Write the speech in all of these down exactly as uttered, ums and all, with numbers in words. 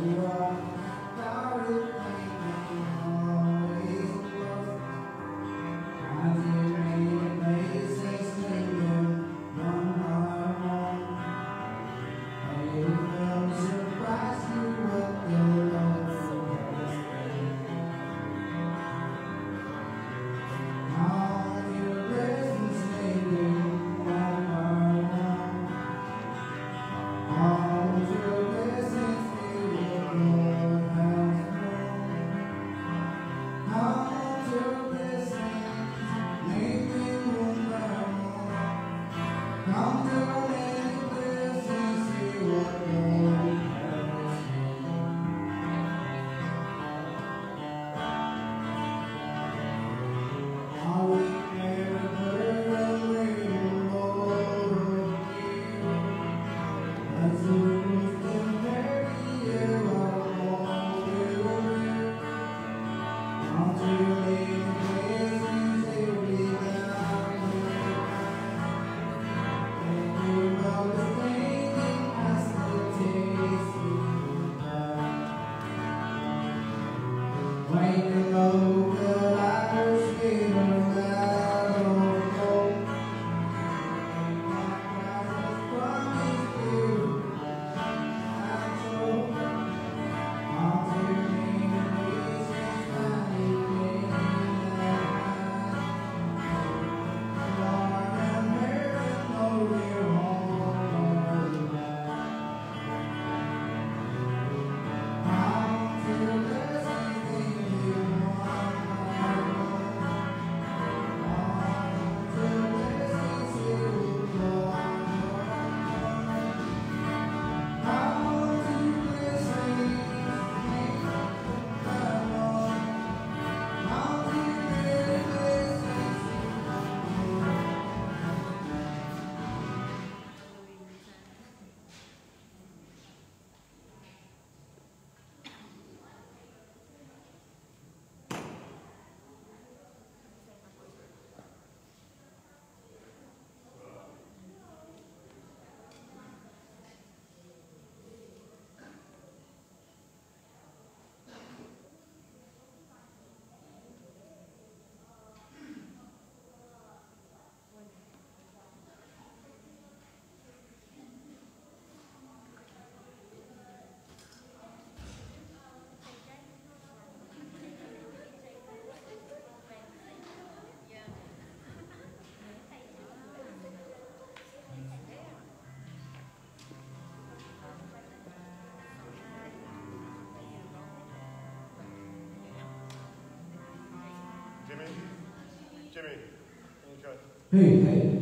Jimmy, okay. Hey, hey.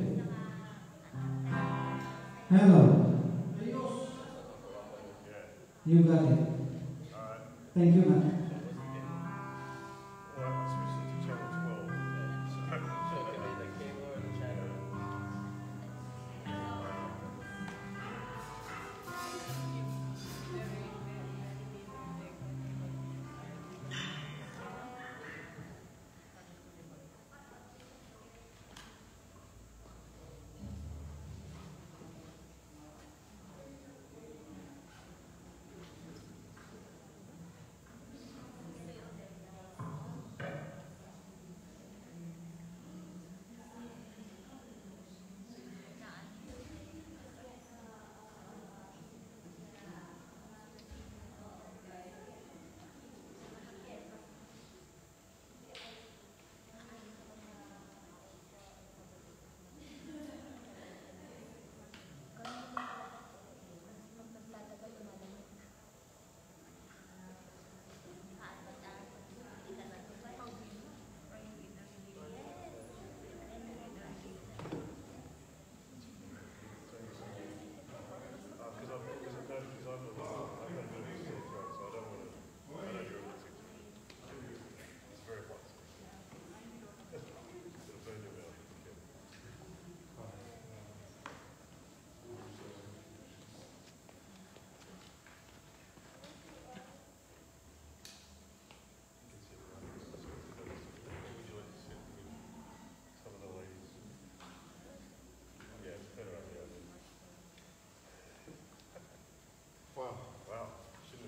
Hello. Yeah. You got it. All right. Thank you, man. All right, let's switch to channel twelve.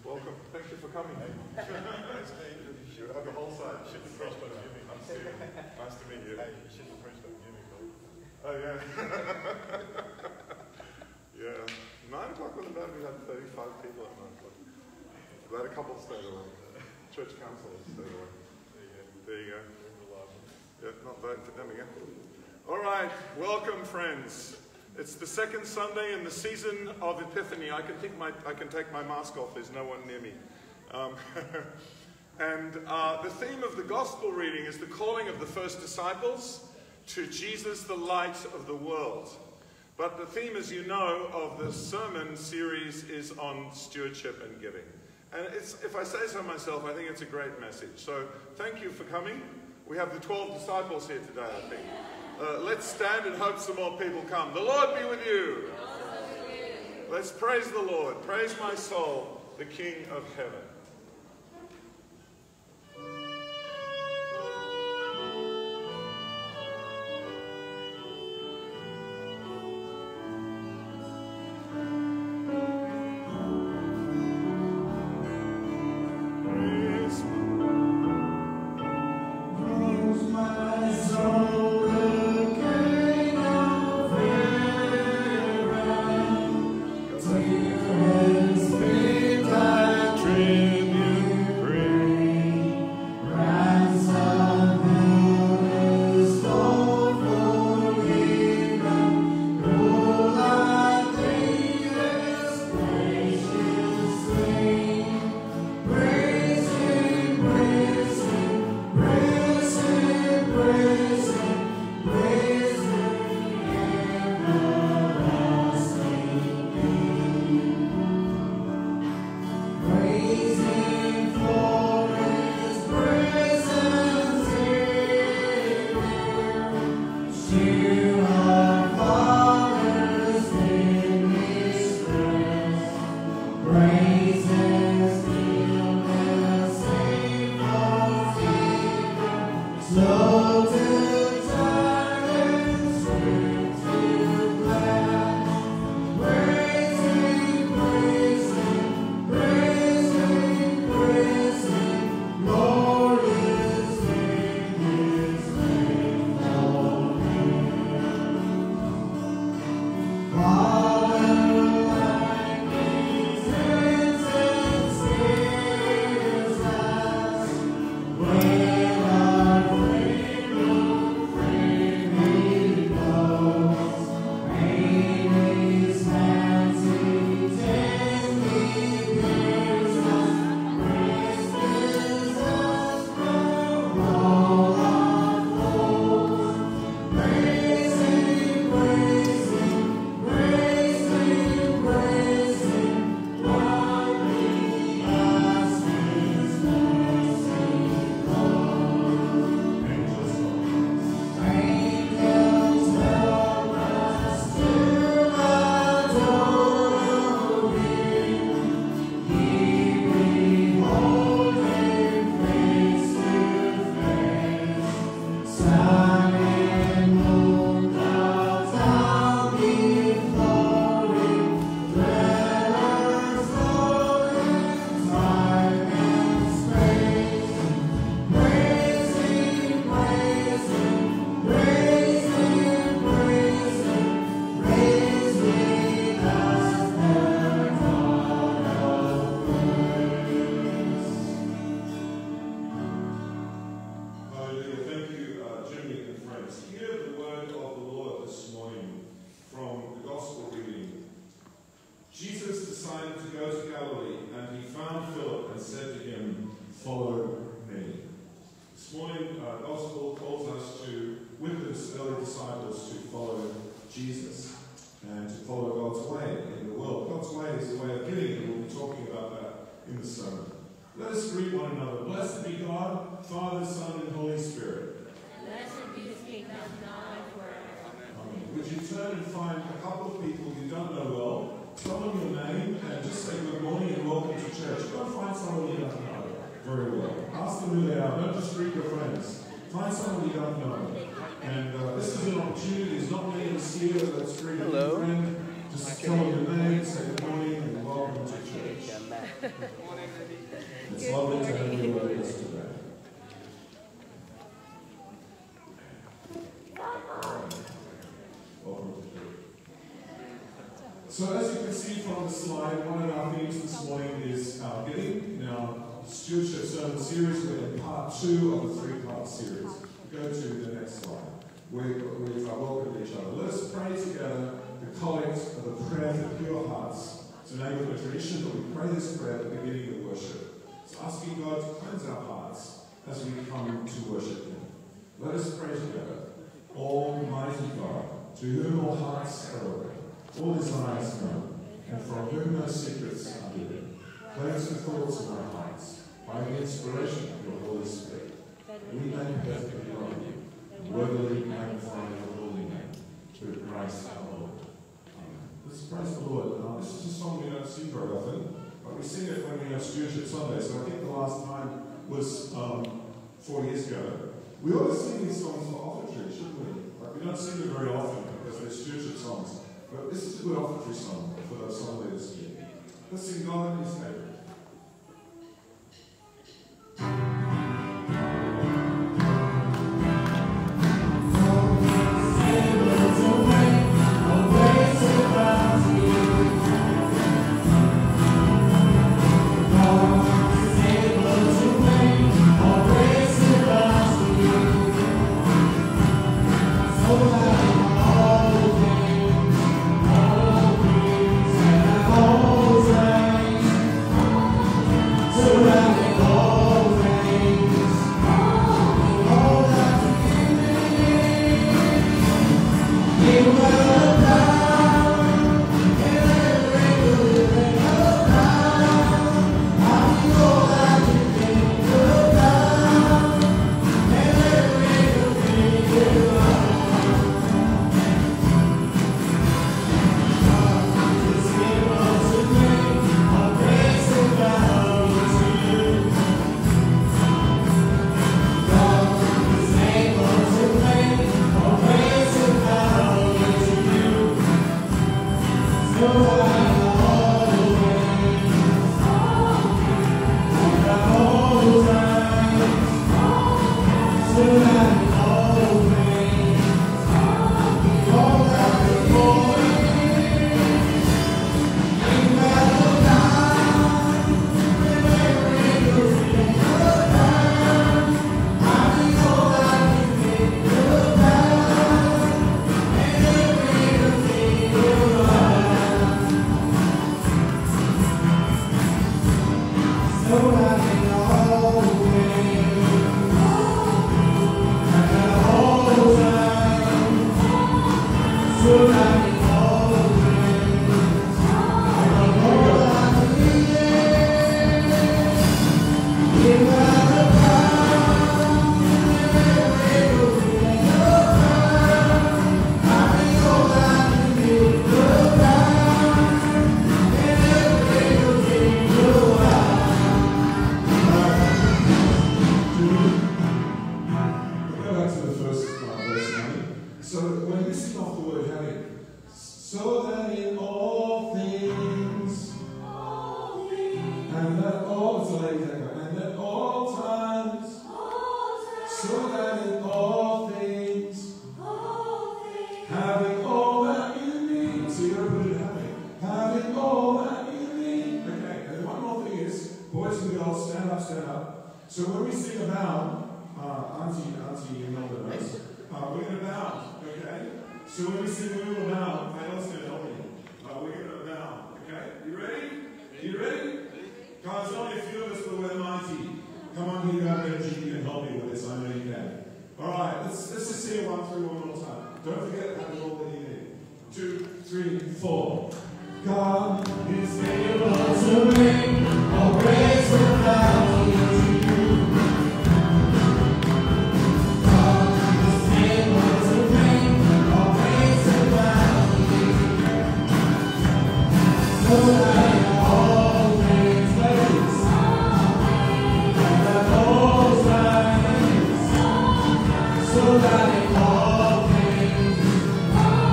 Welcome. Thank you for coming. Nice to meet you. You have the whole side. You should have preached on giving. I'm Stephen. Nice to meet you. Hey, you should have preached on giving, Bill. Oh, yeah. Yeah. Nine o'clock was about, we had thirty-five people at nine o'clock. We had a couple stayed away. Church council stayed away. There you go. Yeah, not voting for them again. All right, welcome, friends. It's the second Sunday in the season of Epiphany. I can think my, I can take my mask off. There's no one near me. Um, and uh, the theme of the gospel reading is the calling of the first disciples to Jesus, the light of the world. But the theme, as you know, of the sermon series is on stewardship and giving. And it's, if I say so myself, I think it's a great message. So thank you for coming. We have the twelve disciples here today, I think. Uh, let's stand and hope some more people come. The Lord be with you. Let's praise the Lord. Praise my soul, the King of heaven. Hello. Just tell them your name, say good morning, and welcome to church. It's lovely to have you with us today. So as you can see from the slide, one of our themes this morning is our giving. In our stewardship sermon series, we're in part two of a three-part series. Go to the next slide. We've, we've welcomed each other. Let us pray together the collect of the prayer for pure hearts. It's a name of a tradition, but we pray this prayer at the beginning of worship. It's asking God to cleanse our hearts as we come to worship Him. Let us pray together. Almighty God, to whom all hearts are open, all desires known, and from whom no secrets are hidden, cleanse the thoughts of our hearts by the inspiration of your Holy Spirit. We may perfectly love you, worthily magnify your holy name, through Christ our Lord. Amen. Let's praise the Lord. Now, this is a song we don't sing very often, but we sing it when we have Stewardship Sunday. So I think the last time was um, four years ago. We ought to sing these songs for offertory, shouldn't we? Like, we don't sing them very often because they're stewardship songs. But this is a good offertory song for the Sunday this year. Let's sing God and His neighbor.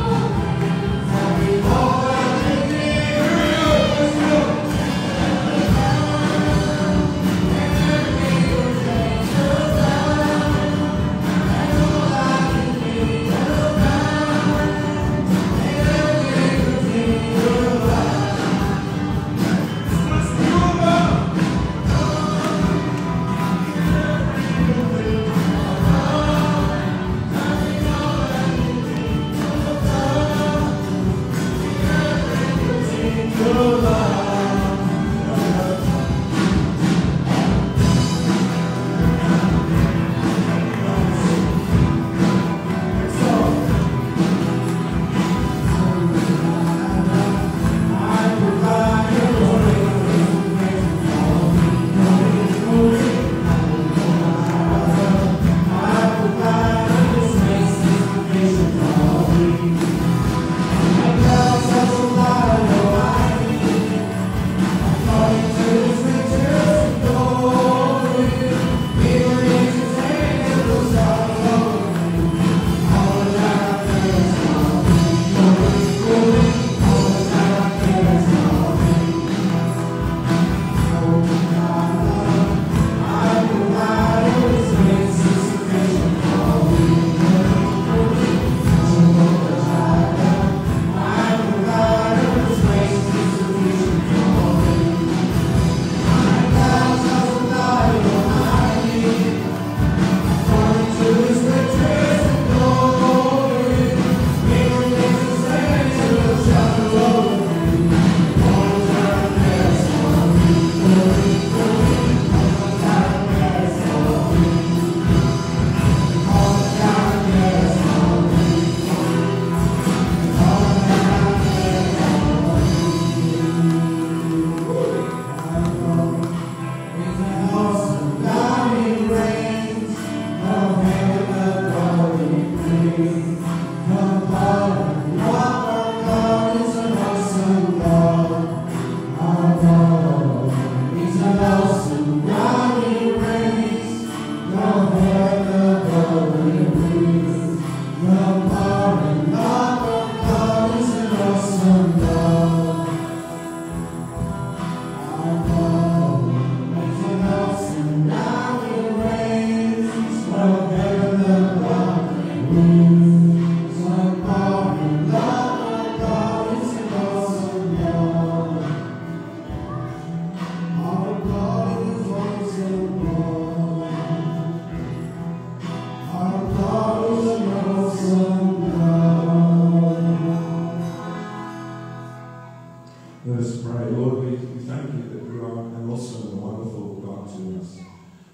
All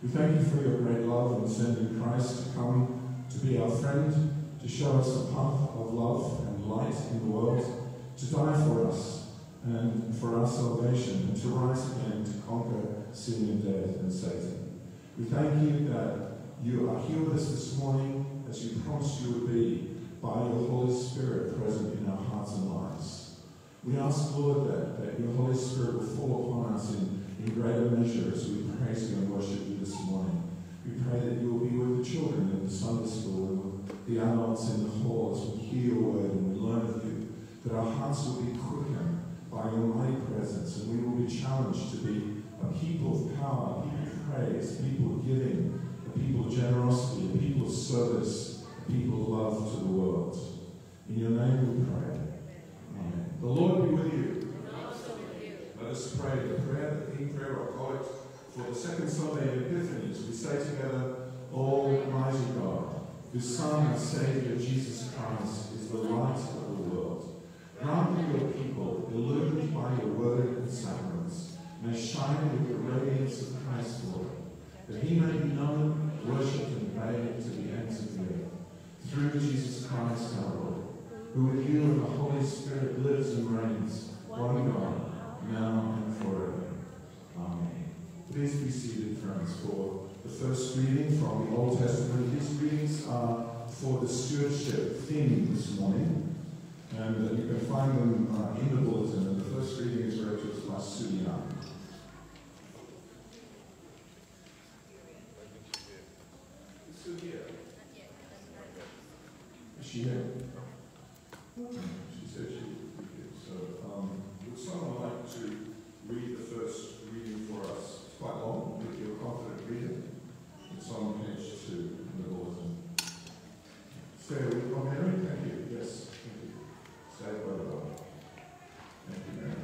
We thank you for your great love in sending Christ to come to be our friend, to show us a path of love and light in the world, to die for us and for our salvation, and to rise again to conquer sin and death and Satan. We thank you that you are here with us this morning as you promised you would be by your Holy Spirit present in our hearts and lives. We ask, Lord, that, that your Holy Spirit will fall upon us in, in greater measure as we praise you and worship you this morning. We pray that you will be with the children in the Sunday school and with the adults in the hall as we hear your word and we learn of you, that our hearts will be quickened by your mighty presence, and we will be challenged to be a people of power, a people of praise, a people of giving, a people of generosity, a people of service, a people of love to the world. In your name we pray. Amen. The Lord be with you. And also with you. Let us pray the prayer, the King Prayer or Collect for the second Sunday of Epiphany, as we say together, Almighty God, whose Son and Saviour Jesus Christ is the light of the world. Grant that your people, illumined by your word and sacraments, may shine with the radiance of Christ's glory, that he may be known, worshipped, and obeyed to the ends of the earth. Through Jesus Christ our Lord, who with you and the Holy Spirit lives and reigns, one God, now and forever. Amen. Please be seated, friends, for the first reading from the Old Testament. These readings are for the stewardship theme this morning. And uh, you can find them uh, in the bulletin. And the first reading is read to us by Sulian. Is Sue here? Is she here? She said she would be here. So, um, would someone like to read the first reading for us? It's quite long, if you're a confident reader. It's on page two in the bulletin. Sarah, will you come here? Thank you. Yes. Say well. Thank you, Mary.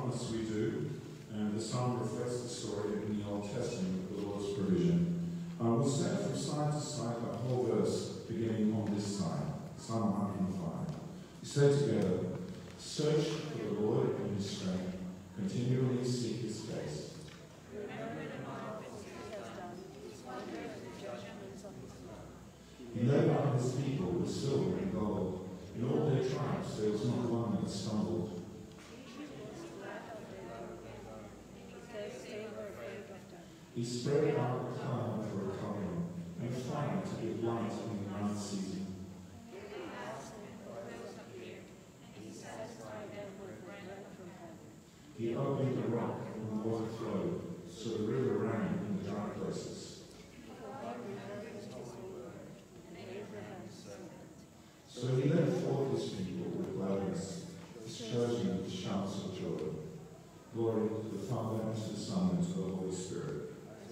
promise we do, and the psalm reflects the story in the Old Testament of the Lord's provision. Uh, we'll stand from side to side the whole verse, beginning on this side, Psalm one hundred five. We say together, search for the Lord in his strength, continually seek his face. He laid out his people with silver and gold. In all their tribes there was not one that stumbled. He spread out the cloud for a covering, and fire to give light in the night season. He opened the rock and the water flowed, so the river ran in the dry places. So he led forth his people with gladness, his chosen with shouts of joy. Glory to the Father, and to the Son, and to the Holy Spirit.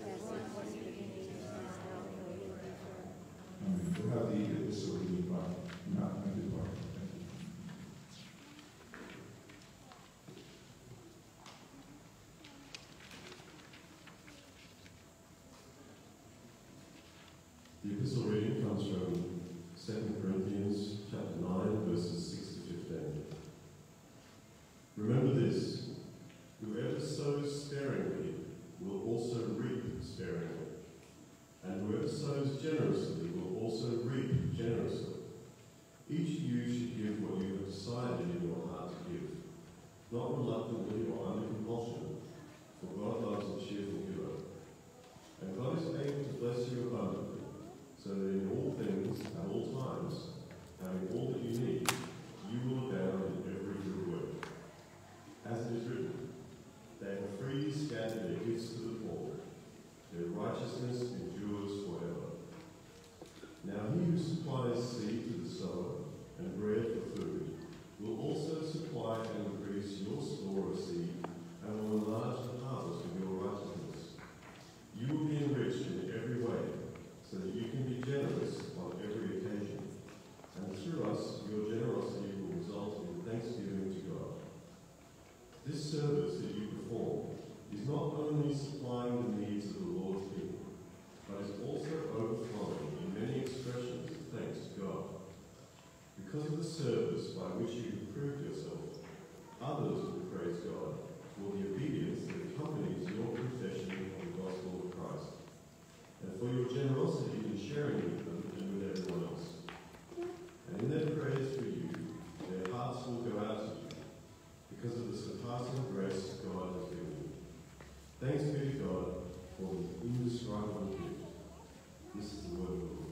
Amen. We'll have the epistle reading by Matthew. The epistle reading comes from Second Corinthians chapter nine, verses six to fifteen. Remember this, whoever sows sparingly will also reap sparingly, and whoever sows generously will also reap generously. Each of you should give what you have decided in your heart to give, not reluctantly or under compulsion, for God loves a cheerful giver. And God is able to bless you abundantly, so that in all things, at all times, having all that you need, you will abound in every good work. As it is written, they have freely scattered their gifts to the poor, their righteousness endures forever. Now he who supplies seed to the sower and bread for food will also supply and increase your store of seed and will enlarge the harvest of your righteousness. You will be enriched in every way, so that you can be generous on every occasion. And through us, your generosity will result in thanksgiving to God. This service that you perform is not only supplying the needs of the Lord's people, but is also overflowing in many expressions of thanks to God. Because of the service by which you have proved yourself, others will praise God for the obedience that accompanies your confession of the gospel of Christ, and for your generosity in sharing with them and with everyone else. And in their praise for you, their hearts will go out to you, because of the surpassing grace God has given you. Thanks be to God for his indescribable gift. This is the word of the Lord.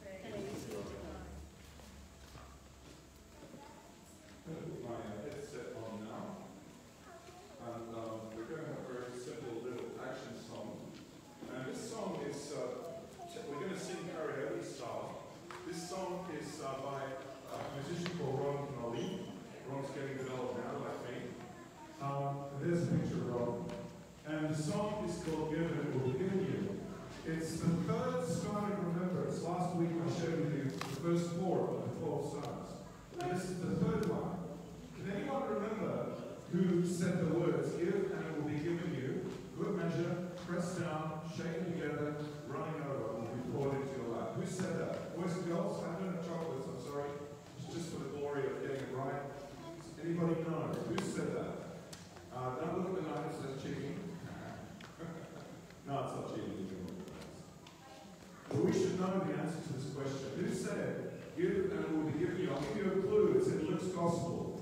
I'm going to put my headset on now, and um, we're going to have a very simple little action song. And this song is, uh, we're going to sing karaoke style. This song is uh, by a musician called Ron Nolly. Ron's getting developed now, like me. Um, there's a picture of Ron. And the song is called Give and It Will Be Given You. It's the third starting remembrance. Last week I showed you the first four of the twelve psalms. And this is the third one. Can anyone remember who said the words, give and it will be given you, good measure, pressed down, shaken together, running over, will be poured into your lap? Who said that? Boys and girls, I don't have chocolates, I'm sorry. It's just for the glory of getting it right. Does anybody know? Who said that? Uh, don't look at the notes, that's cheating. No, it's not cheating. You can look at the notes. But we should know the answer to this question. Who said, give and it will be given you? I'll give you a clue. It's in Luke's Gospel.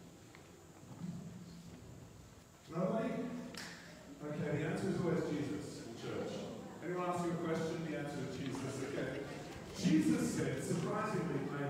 Nobody? Okay, the answer is always Jesus in church. Anyone ask you a question? The answer is Jesus. Okay. Jesus said, surprisingly, I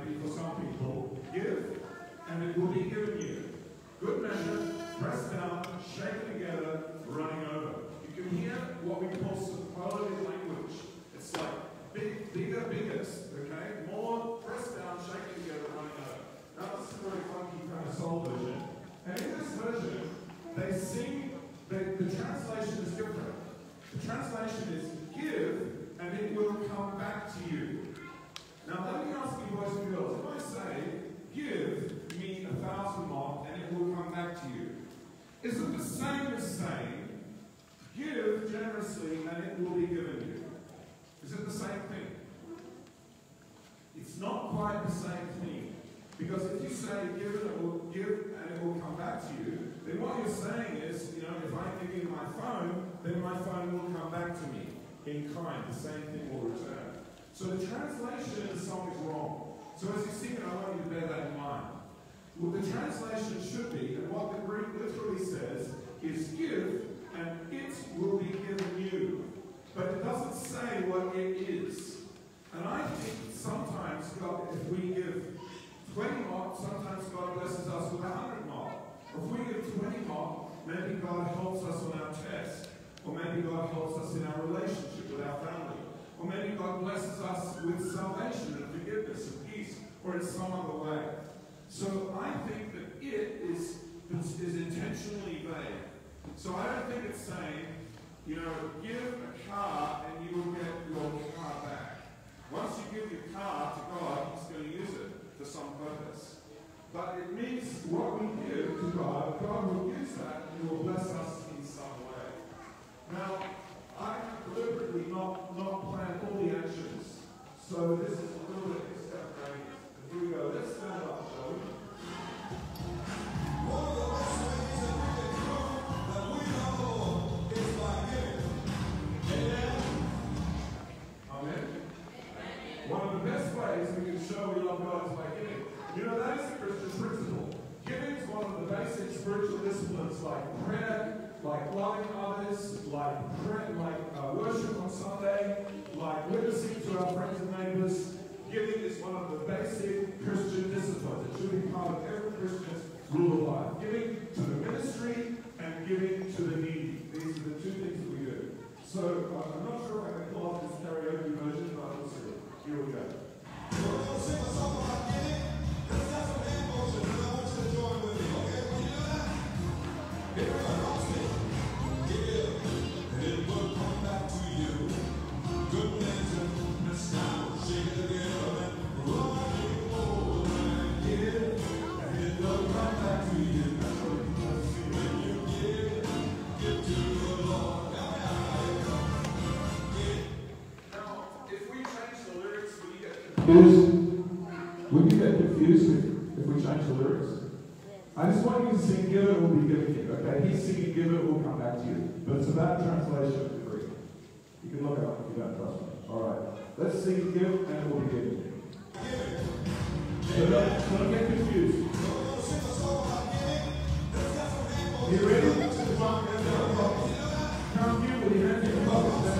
It's not quite the same thing. Because if you say give and it will give and it will come back to you, then what you're saying is, you know, if I give you my phone, then my phone will come back to me in kind. The same thing will return. So the translation in the song is wrong. So as you sing it, I want you to bear that in mind. Well, the translation should be, and what the Greek literally says, is give and it will be given you. But it doesn't say what it is. And I think sometimes God, if we give twenty mot, sometimes God blesses us with one hundred mot. If we give twenty mot, maybe God helps us on our test. Or maybe God helps us in our relationship with our family. Or maybe God blesses us with salvation and forgiveness and peace, or in some other way. So I think that it is, is intentionally vague. So I don't think it's saying, you know, give a car and you will get your car back. Once you give your car to God, He's going to use it for some purpose. But it means what we give to God, God will use that and will bless us in some way. Now, I have deliberately not, not planned all the actions. So this is a little bit extemporaneous. Here we go. Let's stand up, shall we? One of the best ways that we can prove that we love the Lord is by giving. Amen. Amen. One of the best ways we can show we love God is by giving. You know, that is a Christian principle. Giving is one of the basic spiritual disciplines like prayer, like loving others, like prayer, like uh, worship on Sunday, like witnessing to our friends and neighbors. Giving is one of the basic Christian disciplines. It should be part of every Christian's rule of life. Giving to the ministry and giving to the needy. These are the two things that we do. So uh, I'm not sure if I can pull off this karaoke version, but we'll see. Here we go. We're going to sing a song about giving. Let's have some hand motion, and I want you to join with me. Okay, can you do that? Here we go. I'll sing. Give, and it will come back to you. Good measure, press down, shake it together, and run it over and give, and it will come back to you. That's what it does. When you give, give to the Lord. Now, if we change the lyrics, will you get confused? Will you get confused if, if we change the lyrics? I just want you to sing, give it will be given you. Okay, he's singing, give it will come back to you. But it's a bad translation of the Greek. You can look it up if you don't trust me. Alright, let's sing, give, and it will be given you. So don't, don't get confused. You ready? Come here with your hands in your pockets.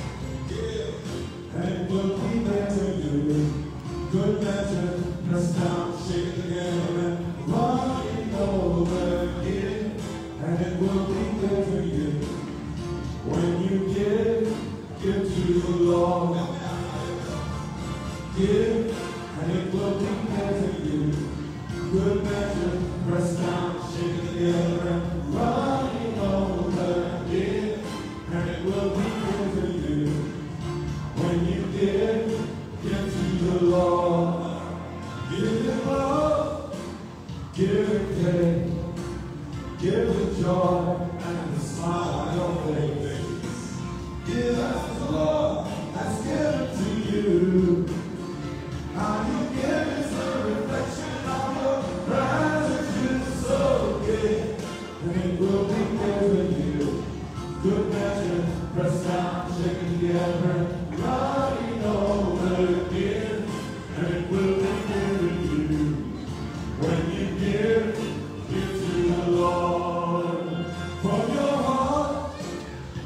And it will be there to you. Good measure, press down, shake it together, and run it over again. And it will be there for you. When you give, give to the Lord. Give, and it will be there for you. Good measure, press down, shake it together, and run it over again. And it will be there for you. When you give, give to the Lord. Give it love, give it faith, give it joy, and a smile on your face. Give us the love that's given to you. How you give is a reflection of your gratitude, so give, and it will be given you. Good measure, press down, shake it together, running over again, and it will be given you. When you give, give to the Lord. From your heart,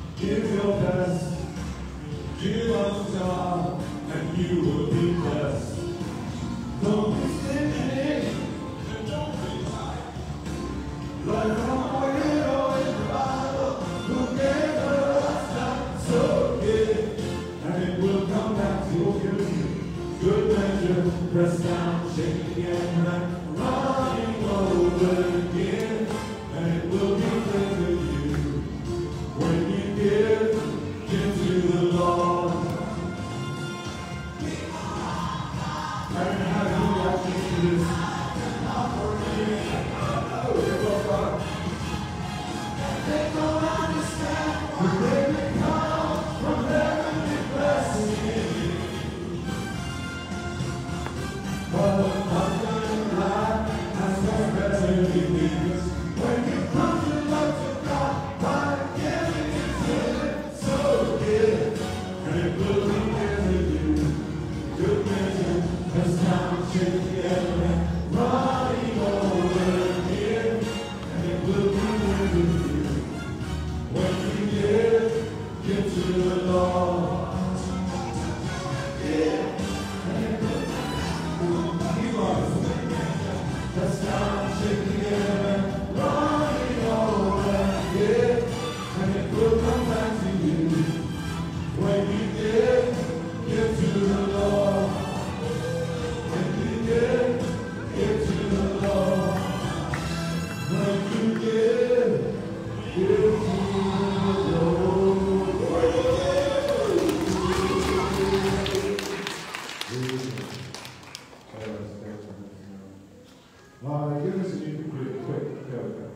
Uh, give us a new computer, quick. There we go.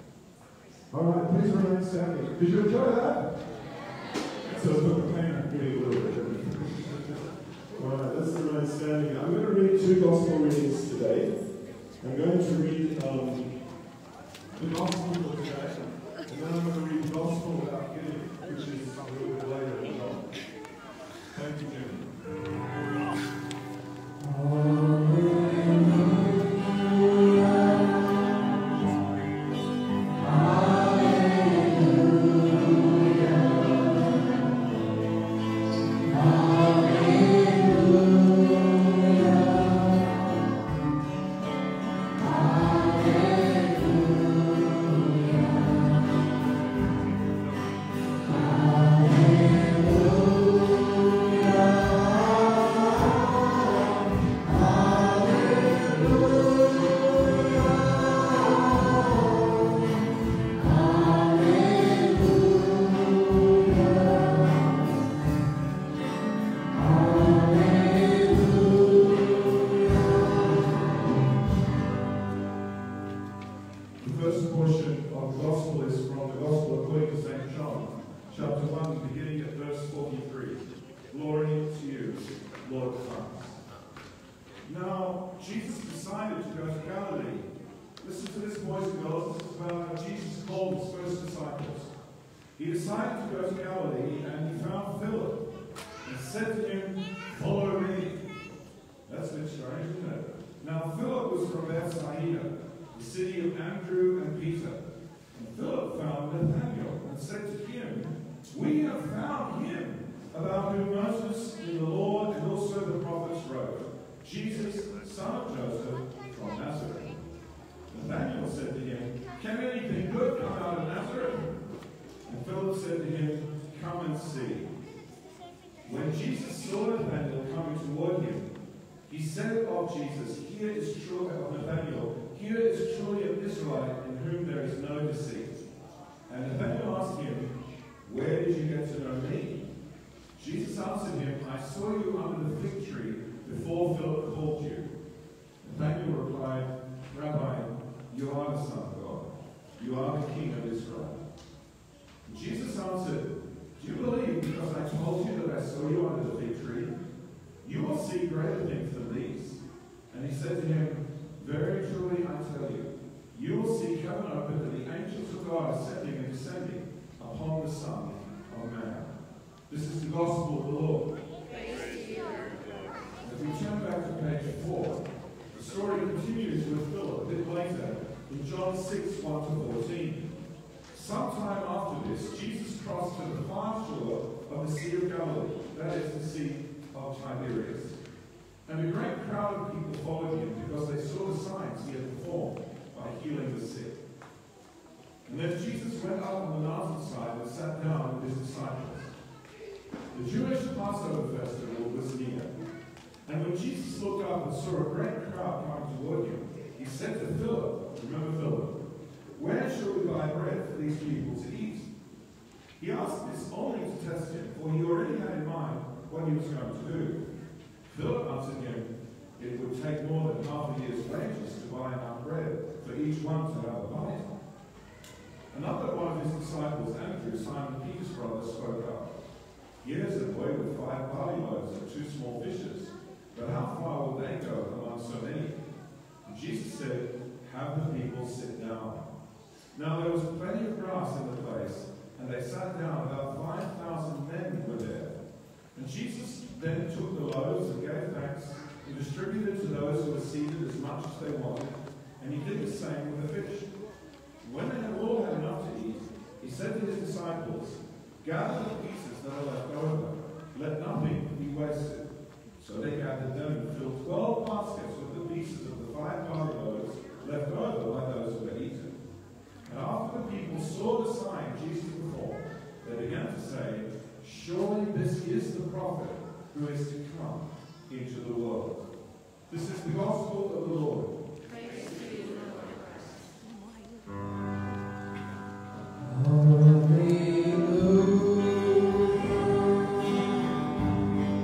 All right, please remain standing. Did you enjoy that? So it's put the pain on me a little bit. All right, let's remain standing. I'm going to read two gospel readings today. I'm going to read um, the gospel for today, and then I'm going to read the gospel about giving, which is a little bit later as well. Thank you, Jimmy.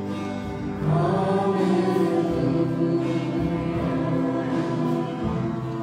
Hallelujah.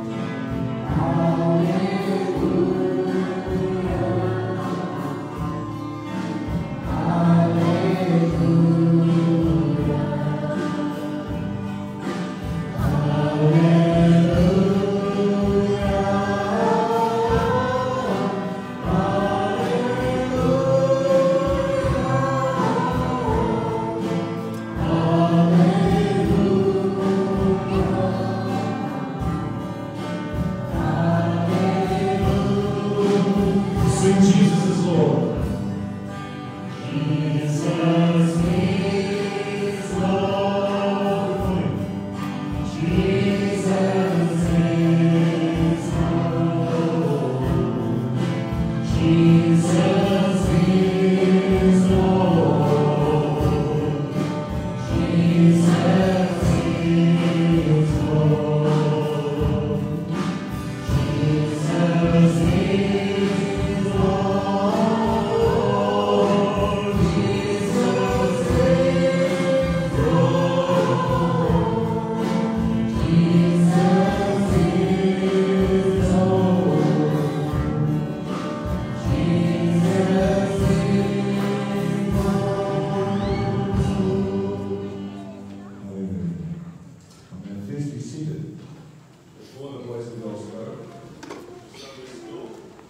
before the boys and girls go. Sunday school.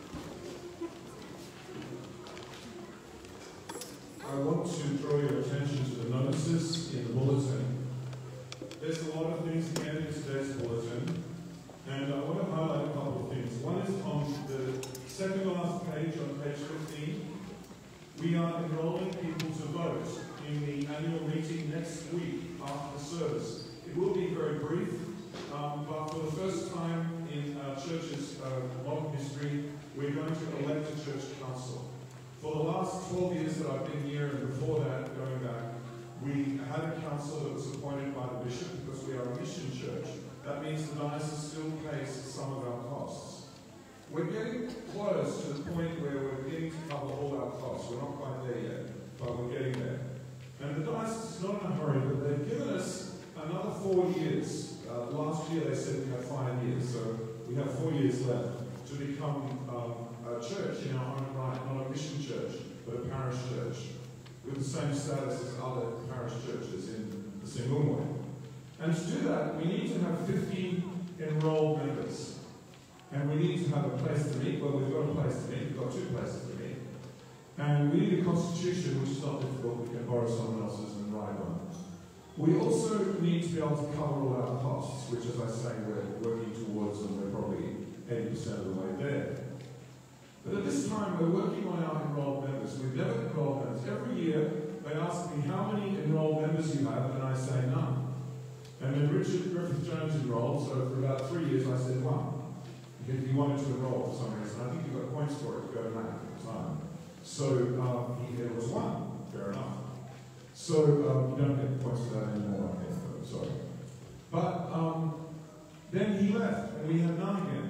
I want to draw your attention to the notices in the bulletin. There's a lot of things again in today's bulletin, and I want to highlight a couple of things. One is on the second to last page, on page fifteen. We are enrolling people to vote in the annual meeting next week after the service. It will be very brief, um, but for the first time in our church's uh, modern history, we're going to elect a church council. For the last twelve years that I've been here, and before that, going back, we had a council that was appointed by the bishop because we are a mission church. That means the diocese still pays some of our costs. We're getting close to the point where we're beginning to cover all our costs. We're not quite there yet, but we're getting there. And the diocese is not in a hurry, but they've given us another four years. Uh, last year they said we have five years, so we have four years left to become um, a church in our own right, not a mission church, but a parish church, with the same status as other parish churches in the Singumwe. And to do that, we need to have fifty enrolled members. And we need to have a place to meet. Well, we've got a place to meet. We've got two places to meet. And we need a constitution, which is not difficult. We can borrow someone else's and write on. We also need to be able to cover all our costs, which, as I say, we're working towards, and we're probably eighty percent of the way there. But at this time, we're working on our enrolled members. We've never enrolled members. Every year, they ask me, how many enrolled members you have? And I say, none. And then Richard Griffith-Jones enrolled, so for about three years I said one. If you wanted to enroll for some reason, I think you got points for it to go back at the time. So um, he, there was one, fair enough. So um, you don't get points for that anymore, I think, though, sorry. But um, then he left, and we had none again.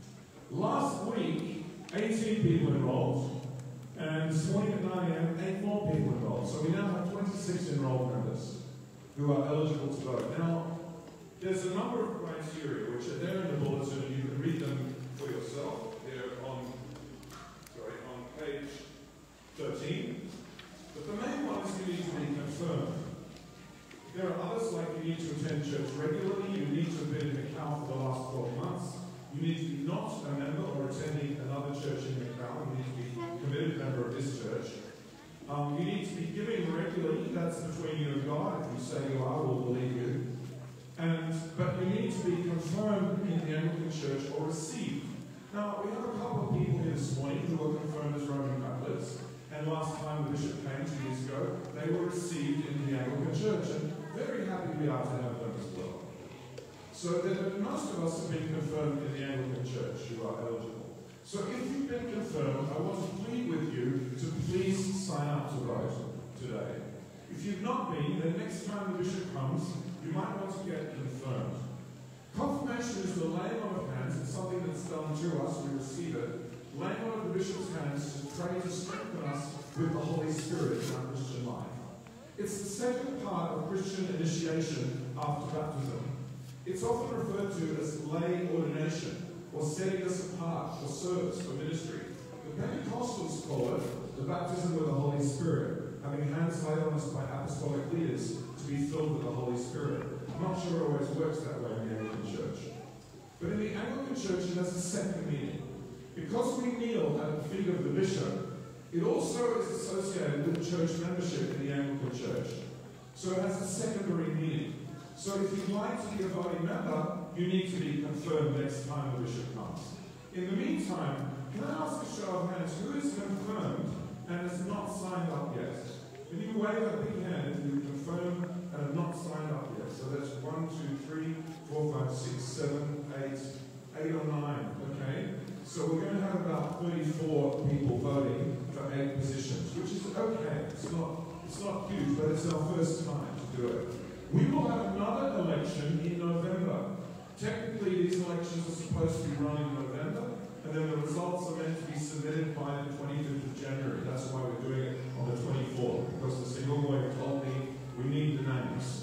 Last week, eighteen people enrolled, and this morning at nine a m, eight more people enrolled. So we now have twenty-six enrolled members who are eligible to vote. Now, there's a number of criteria which are there in the bulletin, and you can read them for yourself. They're on, sorry, on page thirteen. But the main one is you need to be confirmed. There are others, like you need to attend church regularly, you need to have been in Macau for the last twelve months, you need to be not a member or attending another church in Macau, you need to be a committed member of this church. Um, you need to be giving regularly, that's between you and God. If you say you are, we'll believe you. And, but you need to be confirmed in the Anglican Church or received. Now, we have a couple of people here this morning who were confirmed as Roman Catholics, and last time the bishop came two years ago, they were received in the Anglican Church, and very happy we are to have them as well. So that most of us have been confirmed in the Anglican Church who are eligible. So if you've been confirmed, I want to plead with you to please sign up to vote today. If you've not been, then next time the bishop comes, you might want to get confirmed. Confirmation is the laying on of hands. It's something that's done to us. We receive it. Laying on of the bishop's hands to pray to strengthen us with the Holy Spirit in our Christian life. It's the second part of Christian initiation after baptism. It's often referred to as lay ordination, or setting us apart for service, for ministry. The Pentecostals call it the baptism with the Holy Spirit, having hands laid on us by apostolic leaders to be filled with the Holy Spirit. I'm not sure it always works that way in the Anglican Church. But in the Anglican Church, it has a second meaning. Because we kneel at the feet of the bishop, it also is associated with church membership in the Anglican Church. So it has a secondary meaning. So if you'd like to be a voting member, you need to be confirmed next time the bishop comes. In the meantime, can I ask a show of hands, who is confirmed and has not signed up yet? Can you wave a big hand if you confirm and have not signed up yet? So that's one, two, three, four, five, six, seven, eight, eight or nine, okay? So we're going to have about thirty-four people voting for eight positions, which is okay. It's not, it's not huge, but it's our first time to do it. We will have another election in November. Technically, these elections are supposed to be run in November, and then the results are meant to be submitted by the twenty-fifth of January. That's why we're doing it on the twenty-fourth, because the Singumwe told me we need the names.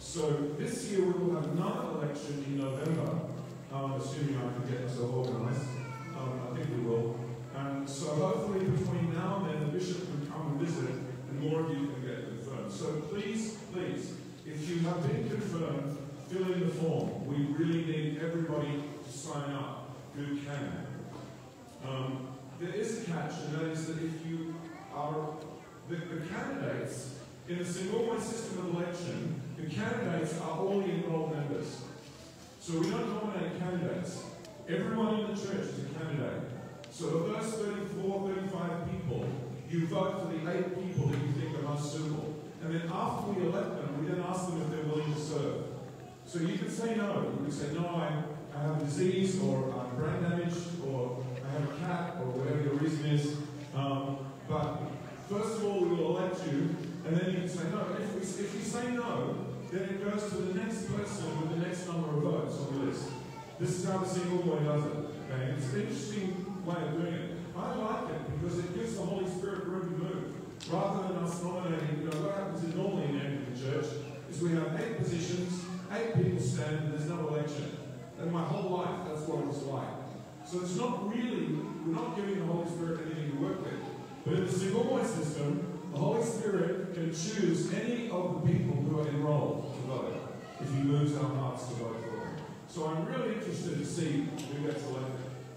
So this year we will have another election in November, um, assuming I can get myself organised. Um, I think we will. And so hopefully between now and then the bishop can come and visit, and more of you can get confirmed. So please, please, if you have been confirmed, fill in the form. We really need everybody sign up who can. Um, there is a catch, and that is that if you are the, the candidates in the single point system of election, the candidates are all the enrolled members. So we don't nominate candidates. Everyone in the church is a candidate. So of those thirty-four, thirty-five people, you vote for the eight people that you think are most suitable. And then after we elect them, we then ask them if they're willing to serve. So you can say no. You can say, no, I, I have a disease, or I'm brain damaged, or I have a cat, or whatever your reason is. Um, but first of all, we will elect you, and then you can say no. If, we, if you say no, then it goes to the next person with the next number of votes on the list. This is how the single boy does it. Okay? It's an interesting way of doing it. I like it because it gives the Holy Spirit room to move. Rather than us nominating, you know, what happens in normally in the Anglican Church is we have eight positions, eight people stand, and there's no election. And my whole life, that's what it was like. So it's not really, we're not giving the Holy Spirit anything to work with. But in the single boy system, the Holy Spirit can choose any of the people who are enrolled to vote if he moves our hearts to vote for them. So I'm really interested to see who gets elected.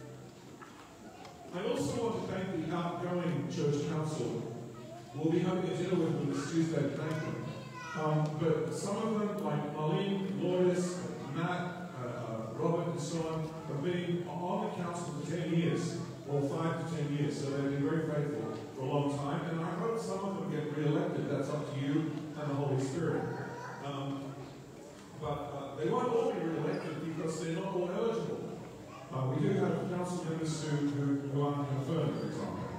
I also want to thank the outgoing church council. We'll be having a dinner with them this Tuesday to thank them. Um, but some of them, like Marlene, Lourdes, Matt, uh, uh, Robert, and so on, have been on the council for ten years, or five to ten years, so they've been very faithful for a long time, and I hope some of them get re-elected. That's up to you and the Holy Spirit. Um, but uh, they won't all be re-elected because they're not all eligible. Uh, we do have council members who, who, who aren't confirmed, for example.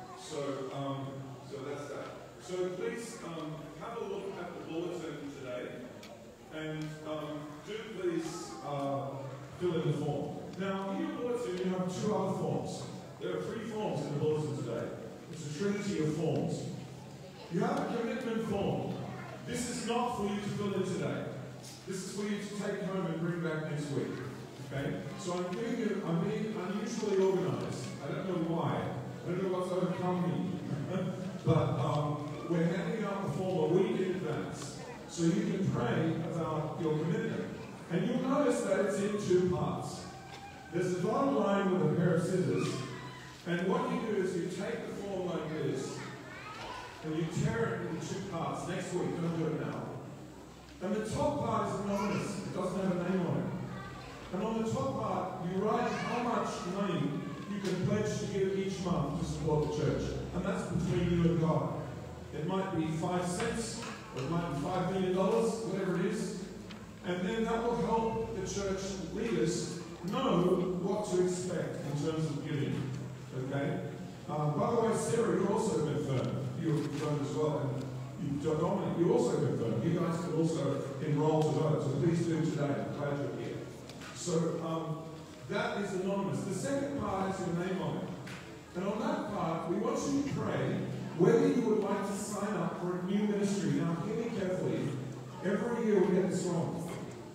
So, um, so that's that. So please um, have a look at the bulletin today, and um, do please uh, fill in the form. Now, in your bulletin, you have two other forms. There are three forms in the bulletin today. It's a trinity of forms. You have a commitment form. This is not for you to fill in today. This is for you to take home and bring back next week. Okay? So I'm giving you, I'm being unusually organized. I don't know why. I don't know what's overcome me. But um, we're handing out the form a week in advance. So you can pray about your commitment. And you'll notice that it's in two parts. There's a dotted line with a pair of scissors. And what you do is you take the form like this, and you tear it into two parts. Next week, don't do it now. And the top part is anonymous. It doesn't have a name on it. And on the top part, you write how much money you can pledge to give each month to support the church. And that's between you and God. It might be five cents, or it might be five million dollars, whatever it is. And then that will help the church leaders know what to expect in terms of giving. Okay? Um, by the way, Sarah, you're also confirmed. You're confirmed as well. And you, Dominic, you're also confirmed. You guys can also enroll to vote. So please do today. I'm glad you're here. So um, that is anonymous. The second part has your name on it. And on that part, we want you to pray whether you would like to sign up for a new ministry. Now, hear me carefully. Every year we get this wrong.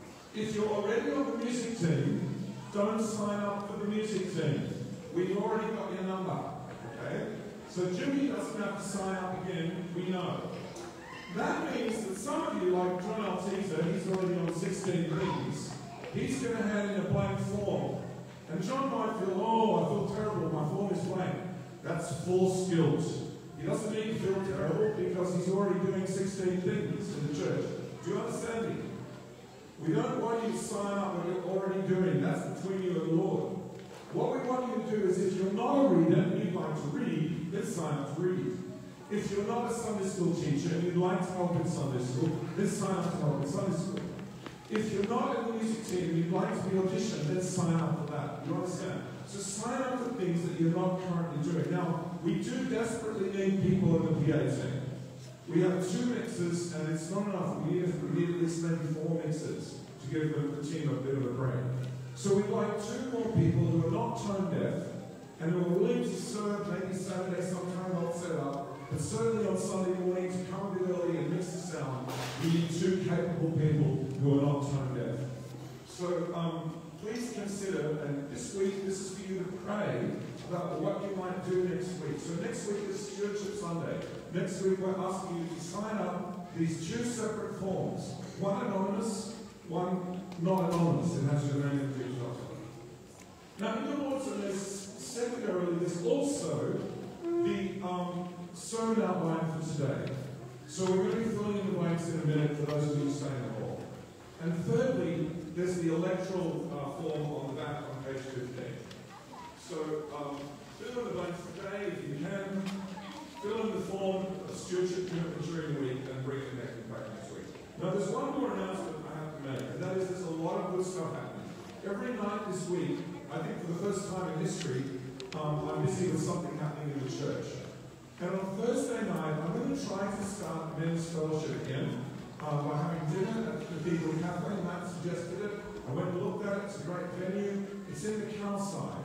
If you're already on the music team, don't sign up for the music team. We've already got your number. Okay? So Jimmy doesn't have to sign up again, we know. That means that some of you, like John Altiza, he's already on sixteen things. He's going to hand in a blank form. And John might feel, oh, I feel terrible, my form is blank. That's false guilt. He doesn't need to feel terrible because he's already doing sixteen things in the church. Do you understand me? We don't want you to sign up what you're already doing. That's between you and the Lord. What we want you to do is, if you're not a reader and you'd like to read, then sign up to read. If you're not a Sunday school teacher and you'd like to help in Sunday school, then sign up to help in Sunday school. If you're not in the music team and you'd like to be auditioned, then sign up for that. You understand? So sign up for things that you're not currently doing. Now, we do desperately need people in the P A team. We have two mixers, and it's not enough. We need, we need at least maybe four mixers to give the, the team a bit of a break. So we'd like two more people who are not tone deaf and who are willing to serve maybe Saturday sometime not set up, but certainly on Sunday morning to come a bit early and mix the sound. We need two capable people who are not tone deaf. So um, please consider, and this week this is for you to pray about what you might do next week. So next week is Stewardship Sunday. Next week we're asking you to sign up these two separate forms. One anonymous, one not anonymous. It has your name and details on it. sermon outline for today. So we're going to be filling in the blanks in a minute for those of you staying in the hall. And thirdly, there's the electoral uh, form on the back on page fifteen. So um, fill in the blanks today if you can. Fill in the form of stewardship commitment during the week and bring it back, back next week. Now there's one more announcement I have to make, and that is there's a lot of good stuff happening. Every night this week, I think for the first time in history, um, I'm busy with something happening in the church. And on Thursday night, I'm going to try to start men's fellowship again uh, by having dinner at the Cathedral Cafe. Matt suggested it. I went and looked at it. It's a great venue. It's in the Cal side.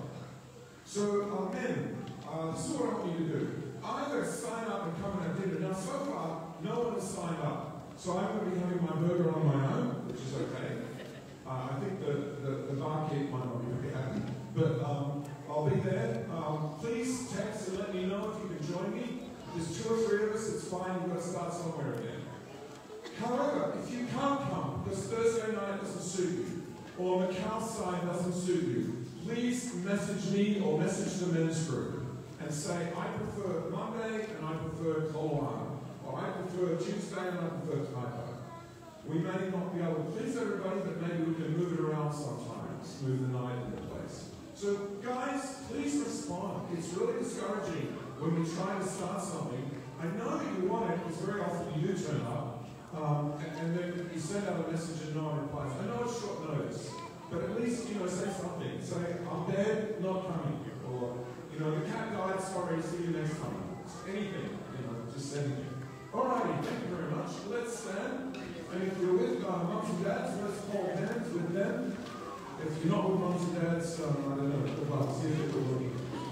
So, uh, men, uh, this is what I want you to do. Either sign up and come and have dinner. Now, so far, no one has signed up. So I'm going to be having my burger on my own, which is okay. Uh, I think the, the, the barkeep might not be very happy. But um, I'll be there. Um, please text and let me know if you can join me. If there's two or three of us, it's fine. You've got to start somewhere again. However, if you can't come because Thursday night doesn't suit you, or Macau side doesn't suit you, please message me or message the men's group and say, I prefer Monday and I prefer Kelowna, or I prefer Tuesday and I prefer Taipo. We may not be able to please everybody, but maybe we can move it around sometimes, move the night into place. So guys, please respond. It's really discouraging when we try to start something. I know that you want it, because very often you do turn up, um, and, and then you send out a message and no one replies. I know it's short notice, but at least, you know, say something. Say, I'm dead, not coming. Or, you know, the cat died, sorry, see you next time. Anything, you know, just anything. Alrighty, thank you very much. Let's stand. And if you're with uh, mums and dads, let's hold hands with them. If you're not with mums and dads, um, I don't know, good luck, see if you're looking.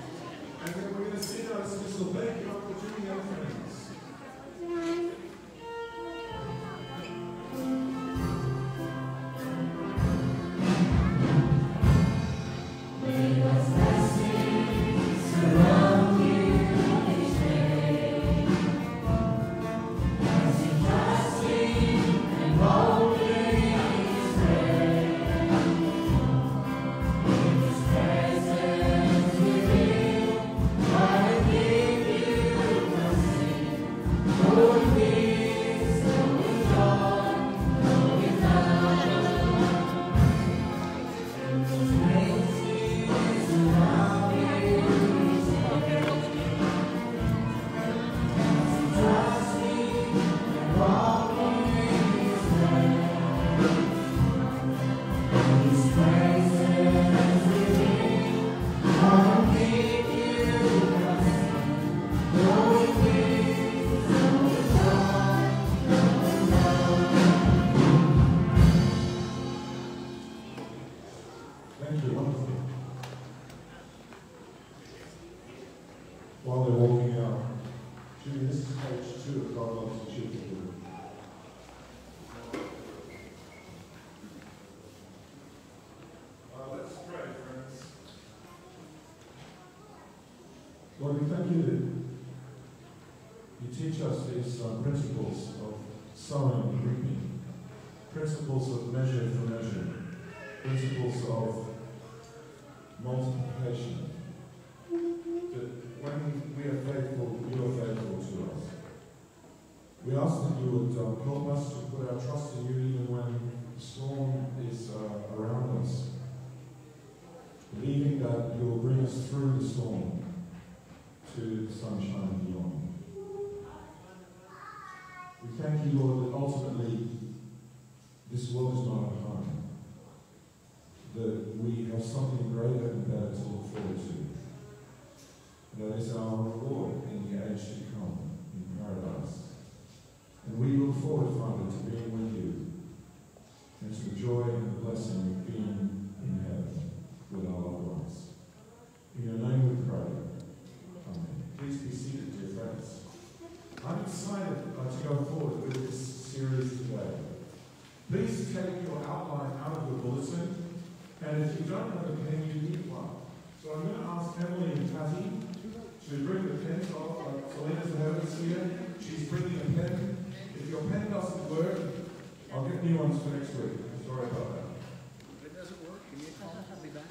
And then we're going to sing our dismissal. Thank you for doing your friends. While they're walking out, Julie, this is page two of God Loves the Children. Uh, let's pray, friends. Lord, we thank you that you teach us these uh, principles of sowing and reaping, principles of measure for measure, principles of multiplication. When we are faithful, you are faithful to us. We ask that you would uh, help us to put our trust in you even when the storm is uh, around us, believing that you will bring us through the storm to the sunshine beyond. We thank you, Lord, that ultimately this world is not our home, that we have something greater and better to look forward to. That is our reward in the age to come, in paradise. And we look forward, Father, to being with you and to the joy and the blessing of being in heaven with our loved ones. In your name we pray. Amen. Please be seated, dear friends. I'm excited uh, to go forward with this series today. Please take your outline out of your bulletin, and if you don't have a pen, you need one. So I'm going to ask Emily and Patty to bring the pens off. Uh, Selena's ahead of us here. She's bringing a pen. If your pen doesn't work, I'll get new ones for next week. Sorry about that. If it doesn't work, can you call me? I'll be back.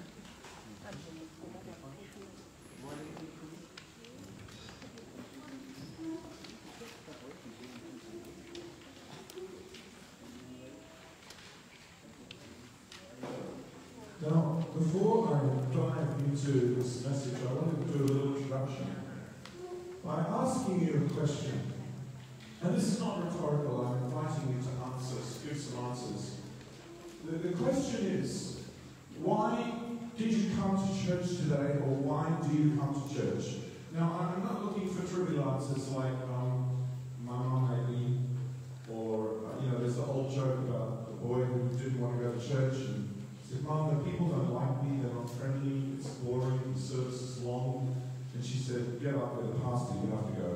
before I dive into this message, I want to do a little introduction by asking you a question. And this is not rhetorical, I'm inviting you to answer, give some answers. The, the question is, why did you come to church today, or why do you come to church? Now, I'm not looking for trivial answers like, um, my mom made me, or, uh, you know, there's the old joke about the boy who didn't want to go to church and said, Mom, the people don't like me, they're not friendly, it's boring, the service is long. And she said, get up with the pastor, you have to go.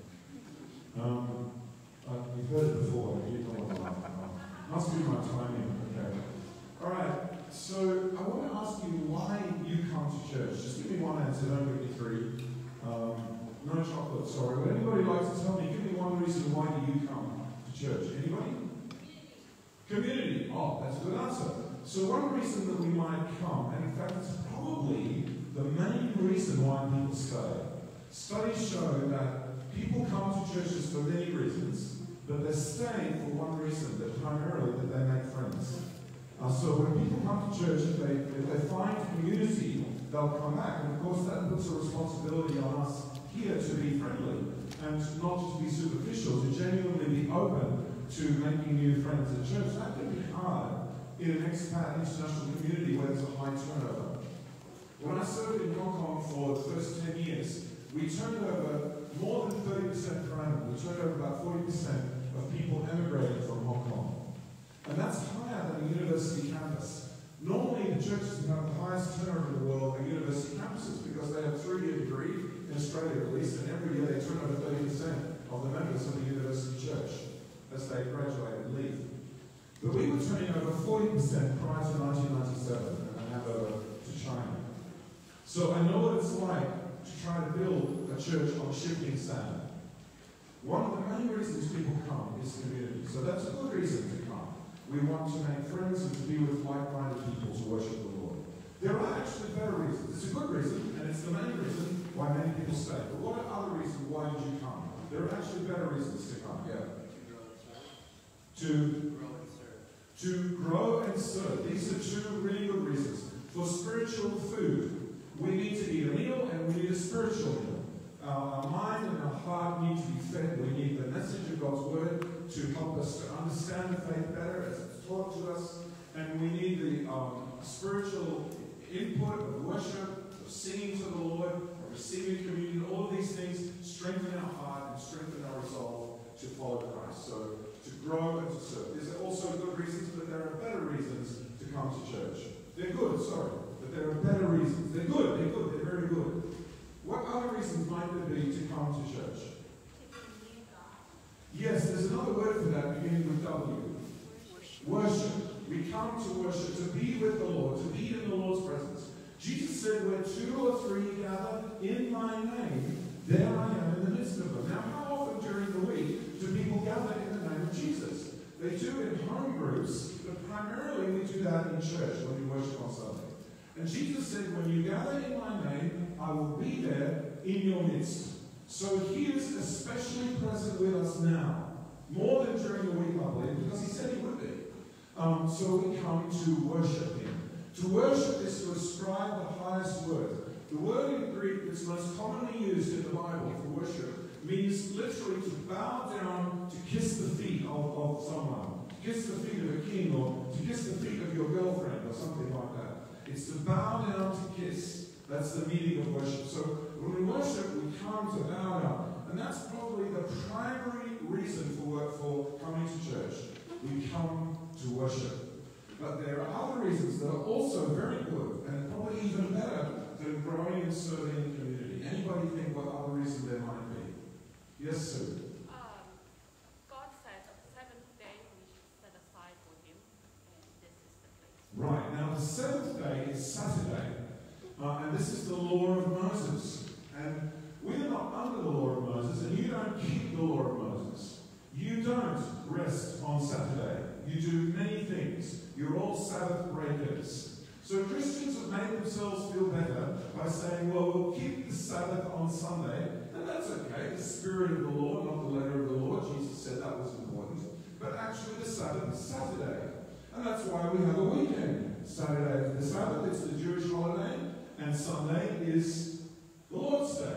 Um, uh, you've heard it before, you don't want to laugh. Must be my timing, okay. Alright, so I want to ask you why you come to church. Just give me one answer, don't give me three. Um, no chocolate, sorry. Would anybody like to tell me, give me one reason why do you come to church? Anybody? Community. Oh, that's a good answer. So one reason that we might come, and in fact it's probably the main reason why people stay. Studies show that people come to churches for many reasons, but they're staying for one reason, that primarily that they make friends. Uh, so when people come to church, if they, if they find community, they'll come back. And of course that puts a responsibility on us here to be friendly and not to be superficial, to genuinely be open to making new friends at church. That can be hard in an expat international community where there's a high turnover. When I served in Hong Kong for the first ten years, we turned over more than thirty percent per annum. We turned over about forty percent of people emigrating from Hong Kong. And that's higher than a university campus. Normally the churches that have the highest turnover in the world are university campuses because they have a three-year degree, in Australia at least, and every year they turn over thirty percent of the members of the university church as they graduate and leave. But we were turning over forty percent prior to nineteen ninety-seven and hand over to China. So I know what it's like to try to build a church on shifting sand. One of the main reasons people come is community. So that's a good reason to come. We want to make friends and to be with like-minded people to worship the Lord. There are actually better reasons. It's a good reason, and it's the main reason why many people stay. But what are other reasons why did you come? There are actually better reasons to come. Yeah. To To grow and serve. These are two really good reasons. For spiritual food, we need to eat a meal and we need a spiritual meal. Uh, our mind and our heart need to be fed. We need the message of God's word to help us to understand the faith better as it's taught to us. And we need the um, spiritual input of worship, of singing to the Lord, of receiving communion. All of these things strengthen our heart and strengthen our resolve to follow Christ. So to grow and to serve. There's also good reasons, but there are better reasons to come to church. They're good, sorry, but there are better reasons. They're good, they're good, they're very good. What other reasons might there be to come to church? Yes, there's another word for that beginning with W. Worship. We come to worship, to be with the Lord, to be in the Lord's presence. Jesus said, where two or three gather in my name, there I am in the midst of them. Now, how often during the week do people gather in the name of Jesus? They do in home groups, but primarily we do that in church when we worship on Sunday. And Jesus said, when you gather in my name, I will be there in your midst. So he is especially present with us now, more than during the week, I believe, because he said he would be. Um, so we come to worship him. To worship is to ascribe the highest word. The word in Greek that's most commonly used in the Bible for worship means literally to bow down to kiss the feet of, of someone, to kiss the feet of a king, or to kiss the feet of your girlfriend, or something like that. It's to bow down to kiss. That's the meaning of worship. So when we worship, we come to bow down. And that's probably the primary reason for, for coming to church. We come to worship. But there are other reasons that are also very good, and probably even better than growing and serving in the community. Anybody think what other reason there might be? Yes, Sue? Um, God said the seventh day we should set aside for him, and this is the place. Right. Now, the seventh day is Saturday, uh, and this is the law of Moses. And we are not under the law of Moses, and you don't keep the law of Moses. You don't rest on Saturday. You do many things. You're all Sabbath breakers. So Christians have made themselves feel better by saying, well, we'll keep the Sabbath on Sunday, and that's okay. The spirit of the law, not the letter of the law. Jesus said that was important. But actually the Sabbath is Saturday. And that's why we have a weekend. Saturday is the Sabbath, it's the Jewish holiday, and Sunday is the Lord's Day.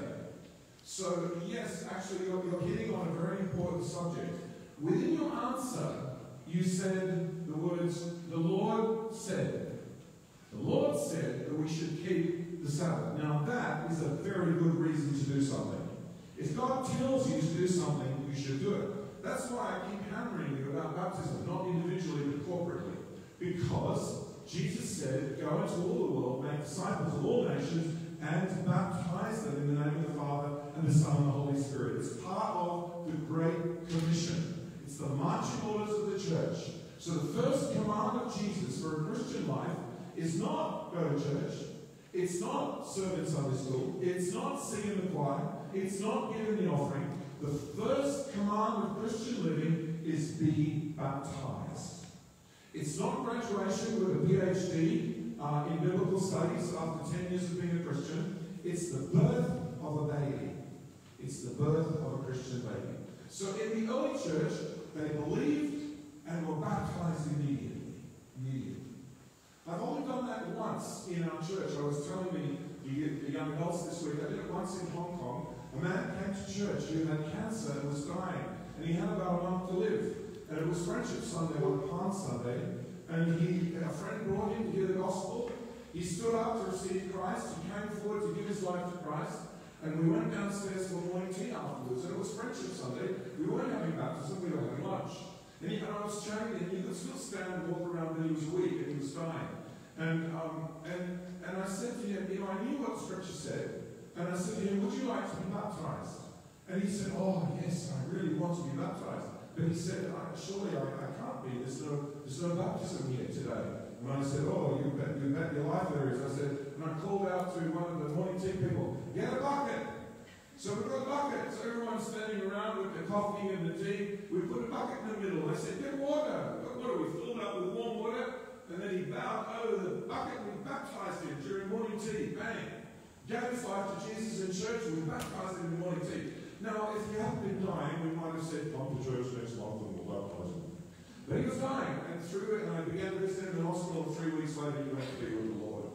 So, yes, actually, you're, you're hitting on a very important subject. Within your answer, you said the words, the Lord said. The Lord said that we should keep the Sabbath. Now, that is a very good reason to do something. If God tells you to do something, you should do it. That's why I keep hammering you about baptism, not individually, but corporately. Because Jesus said, go into all the world, make disciples of all nations, and baptize them in the name of the Father, and the Son, and the Holy Spirit. It's part of the Great Commission. It's the marching orders of the church. So the first command of Jesus for a Christian life is not go to church. It's not serve in Sunday school. It's not sing in the choir. It's not give in the offering. The first command of Christian living is be baptized. It's not graduation with a P H D uh, in biblical studies after ten years of being a Christian. It's the birth of a baby. It's the birth of a Christian baby. So in the early church, they believed and were baptized immediately. Immediately. I've only done that once in our church. I was telling the, the, the young adults this week, I did it once in Hong Kong. A man came to church who had cancer and was dying, and he had about a month to live. And it was Friendship Sunday on Palm Sunday, and he, a friend brought him to hear the gospel. He stood up to receive Christ. He came forward to give his life to Christ. And we went downstairs for morning tea afterwards, and it was Friendship Sunday. We weren't having baptism, we were having lunch. And, he, and I was chained, and he could still stand and walk around, but he was weak and he was dying. And, um, and, and I said to him, you know, I knew what the scripture said. And I said to him, would you like to be baptized? And he said, oh, yes, I really want to be baptized. But he said, I, surely I, I can't be. There's no, there's no baptism here today. And I said, oh, you bet, you bet your life there is. I said, and I called out to one of the morning tea people, get a bucket. So we got a bucket. So everyone's standing around with the coffee and the tea. We put a bucket in the middle. I said, get water. What are we, filled up with warm water? And then he bowed over the bucket and we baptized him during morning tea. Bang. Gave his life to Jesus in church and we baptized him in morning tea. Now, if he hadn't been dying, we might have said, come to church next month and we'll baptize him. But he was dying, and through it, and I began to visit him in the hospital, and three weeks later he went to be with the Lord.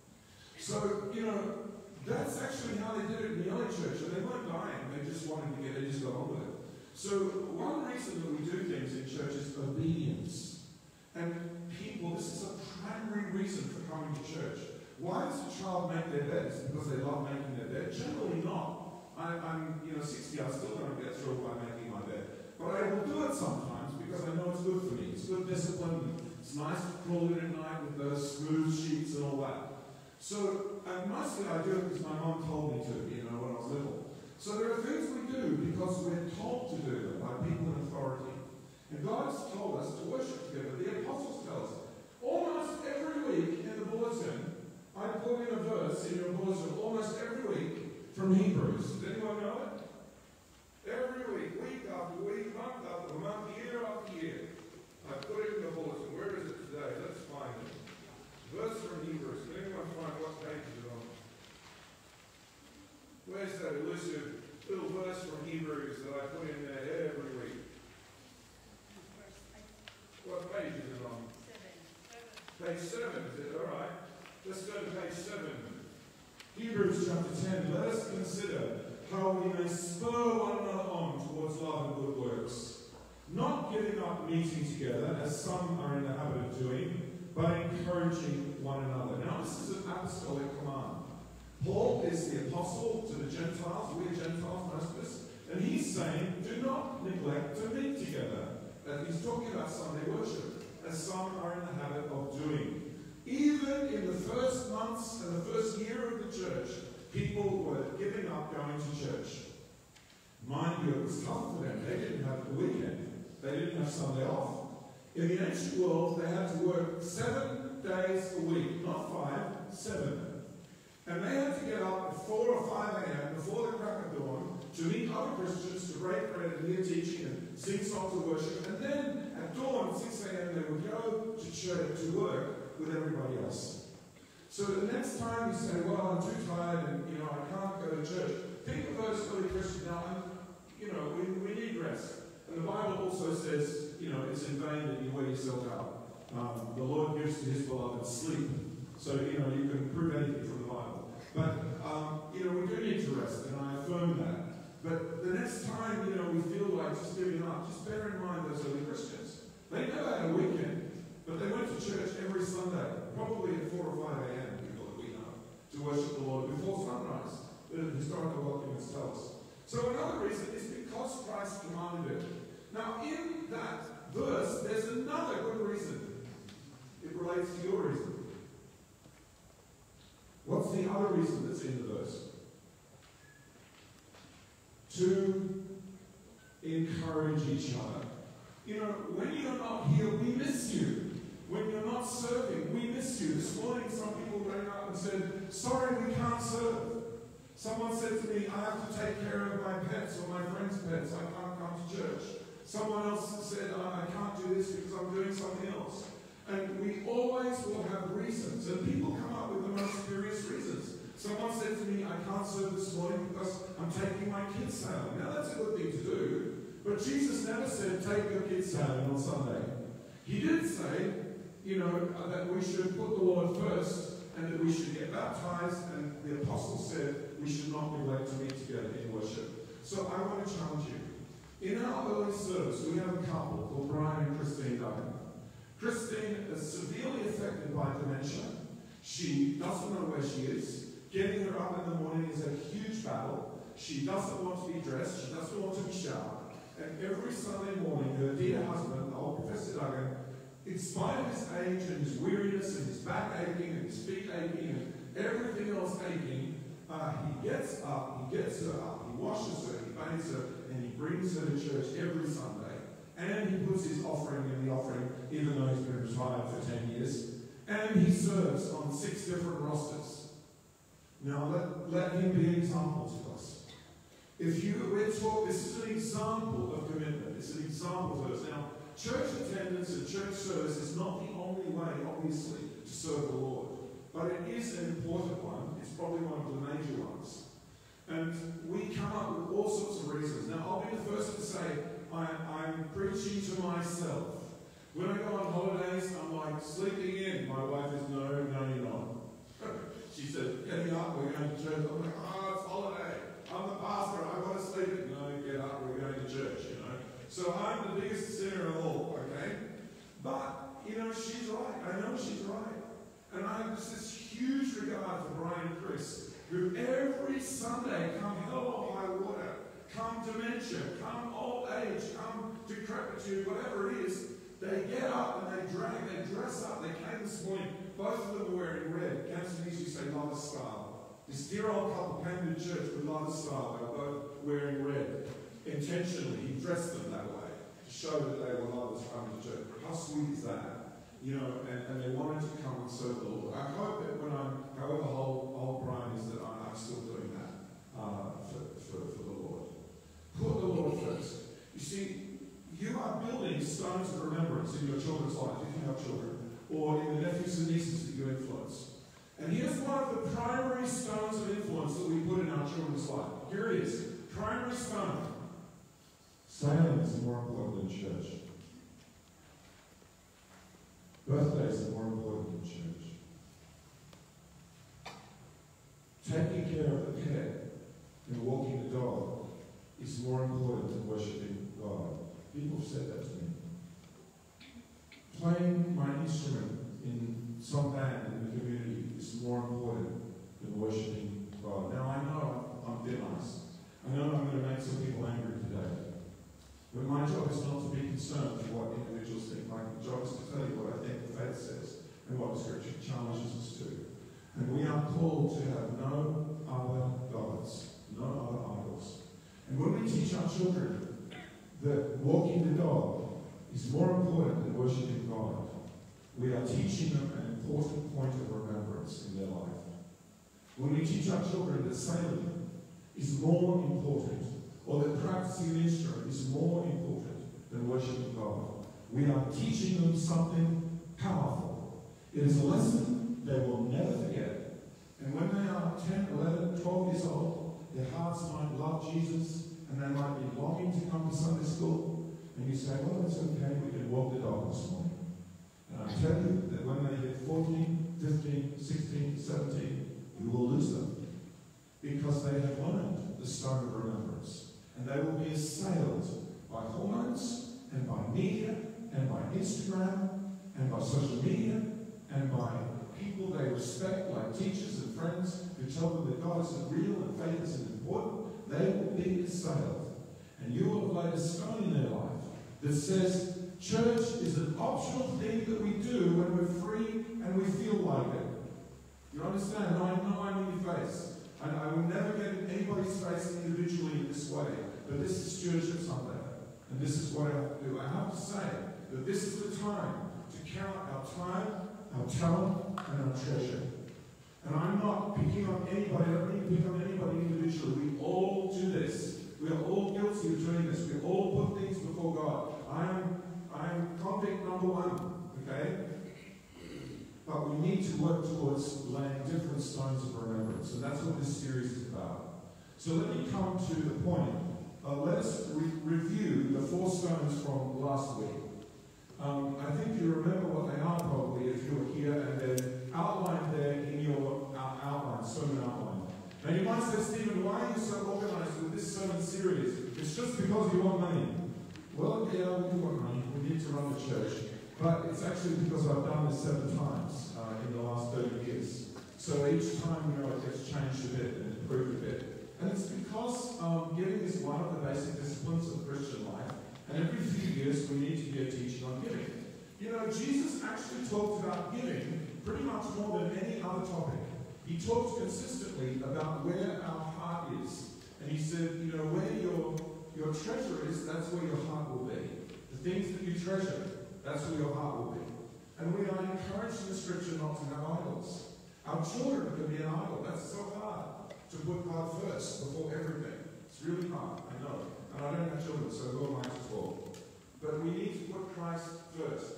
So, you know, that's actually how they did it in the early church, and they weren't dying, they just wanted to get, they just got on with it. So, one reason that we do things in church is obedience. And people, this is a primary reason for coming to church. Why does a child make their beds? Because they love making their bed? Generally not. I, I'm, you know, sixty, I still don't get through by making my bed. But I will do it sometimes because I know it's good for me. It's good discipline. It's nice to crawl in at night with those smooth sheets and all that. So, and mostly I do it because my mom told me to, you know, when I was little. So there are things we do because we're told to do them by people in authority. And God has told us to worship together. The apostles tell us. Almost every week in the bulletin, I put in a verse in your bulletin almost every week from Hebrews. Does anyone know it? Every week, week after week, month after month, year after year. I put it in the bulletin. Where is it today? Let's find it. Verse from Hebrews. Can anyone find what page is it on? Where's that elusive little verse from Hebrews that I put in there every week? What page is it on? Seven. Page seven, is it? All right. Let's go to page seven. Hebrews chapter ten. Let us consider how we may spur one another on towards love and good works, not giving up meeting together, as some are in the habit of doing, but encouraging one another. Now, this is an apostolic command. Paul is the apostle to the Gentiles. We are Gentiles, most of us. And he's saying, do not neglect to meet together. And he's talking about Sunday worship, as some are in the habit of doing. Even in the first months and the first year of the church, people were giving up going to church. Mind you, it was tough for them. They didn't have the weekend. They didn't have Sunday off. In the ancient world, they had to work seven days a week, not five, seven. And they had to get up at four or five a m before the crack of dawn to meet other Christians, to break bread and hear teaching and sing songs of worship. And then at dawn, six a m, they would go to church, to work with everybody else. So the next time you say, well, I'm too tired and, you know, I can't go to church, think of those early Christians now, and, you know, we, we need rest. And the Bible also says, you know, it's in vain that you wear yourself out. um, the Lord gives to his beloved sleep. So, you know, you can prove anything from the Bible. But, um, you know, we do need to rest, and I affirm that. But the next time, you know, we feel like just giving up, just bear in mind those early Christians. They never had a weekend, but they went to church every Sunday, probably at four or five a.m., people that we know, to worship the Lord before sunrise. The historical documents tell us. So another reason is because Christ commanded it. Now, in that verse, there's another good reason. It relates to your reason. What's the other reason that's in the verse? To encourage each other. You know, when you're not here, we miss you. When you're not serving, we miss you. This morning, some people rang up and said, sorry, we can't serve. Someone said to me, I have to take care of my pets or my friend's pets. I can't come to church. Someone else said, I can't do this because I'm doing something else. And we always will have reasons. And people come up with the most curious reasons. Someone said to me, I can't serve this morning because I'm taking my kids sailing. Now that's a good thing to do. But Jesus never said, take your kids sailing on Sunday. He did say, you know, that we should put the Lord first and that we should get baptized. And the apostle said we should not be late to meet together in worship. So I want to challenge you. In our early service, we have a couple called Brian and Christine Duggan. Christine is severely affected by dementia. She doesn't know where she is. Getting her up in the morning is a huge battle. She doesn't want to be dressed. She doesn't want to be showered. And every Sunday morning, her dear husband, old Professor Duggan, in spite of his age and his weariness and his back aching and his feet aching and everything else aching, uh, he gets up, he gets her up, he washes her, he bathes her, and he brings her to church every Sunday. And he puts his offering in the offering, even though he's been retired for ten years. And he serves on six different rosters. Now, let, let him be an example to us. If you, we're taught, this is an example of commitment. It's an example to us. Now, church attendance and church service is not the only way, obviously, to serve the Lord. But it is an important one. It's probably one of the major ones. And we come up with all sorts of reasons. Now, I'll be the first to say, I, I'm preaching to myself. When I go on holidays, I'm like sleeping in. My wife is, no, no, you're not. She said, getting up, we're going to church. I'm like, oh, it's holiday. I'm the pastor. I want to sleep in. No, get up, we're going to church, you know. So I'm the biggest sinner of all, okay? But, you know, she's right. I know she's right. And I have this huge regard for Brian and Chris, who every Sunday, come hell or high water, come dementia, come old age, come decrepitude, whatever it is, they get up and they drag, they dress up. They came this morning, both of them were wearing red. Cantonese used to say lava style. This dear old couple came to church with lava style. They were both wearing red. Intentionally, he dressed them that way to show that they were lovers coming to church. How sweet is that? You know, and, and they wanted to come and serve the Lord. I hope that when I'm, however old, old Brian is, that I'm, I'm still doing that uh, for, for, for the Lord. Put the Lord first. You see, you are building stones of remembrance in your children's lives, if you have children, or in the nephews and nieces that you influence. And here's one of the primary stones of influence that we put in our children's life. Here it is. Primary stone. Sailing is more important than church. Birthdays are more important than church. Taking care of the pet and walking the dog is more important than worshiping God. People have said that to me. Playing my instrument in some band in the community is more important than worshiping God. Now, I know I'm, I'm dead honest. I know I'm going to make some people angry today. But my job is not to be concerned with what individuals think. My job is to tell you what I think the faith says and what the Scripture challenges us to. And we are called to have no other gods, no other idols. And when we teach our children that walking the dog is more important than worshiping God, we are teaching them an important point of remembrance in their life. When we teach our children that sailing is more important, or that practicing an instrument is more important than worshiping God, we are teaching them something powerful. It is a lesson they will never forget. And when they are ten, eleven, twelve years old, their hearts might love Jesus, and they might be longing to come to Sunday school. And you say, well, it's okay, we can walk the dog this morning. Uh, I tell you that when they hit fourteen, fifteen, sixteen, seventeen, you will lose them. Because they have learned the stone of remembrance. And they will be assailed by hormones, and by media, and by Instagram, and by social media, and by people they respect, like teachers and friends, who tell them that God isn't real and faith isn't important. They will be assailed. And you will have laid a stone in their life that says, church is an optional thing that we do when we're free and we feel like it. You understand? No, I know I'm in your face. And I will never get in anybody's face individually in this way. But this is Stewardship Sunday. And this is what I have to do. I have to say that this is the time to count our time, our talent, and our treasure. And I'm not picking on anybody. I don't need to pick on anybody individually. We all do this. We are all guilty of doing this. We all put things before God. I am, I am convict number one. Okay? But we need to work towards laying different stones of remembrance. And that's what this series is about. So let me come to the point. Uh, let us re review the four stones from last week. Um, I think you remember what they are probably if you were here, and they're outlined there in your uh, outline, sermon outline. Now you might say, Stephen, why are you so organized with this sermon series? It's just because you want money. Well, yeah, we do want money. We need to run the church. But it's actually because I've done this seven times uh, in the last thirty years. So each time, you know, it gets changed a bit and improved a bit. And it's because um, giving is one of the basic disciplines of Christian life. And every few years, we need to hear teaching on giving. You know, Jesus actually talked about giving pretty much more than any other topic. He talked consistently about where our heart is. And he said, you know, where your, your treasure is, that's where your heart will be. The things that you treasure, that's where your heart will be. And we are encouraged in the scripture not to have idols. Our children can be an idol. That's so hard to put God first before everything. It's really hard, I know. And I don't have children, so who am I to talk? But we need to put Christ first.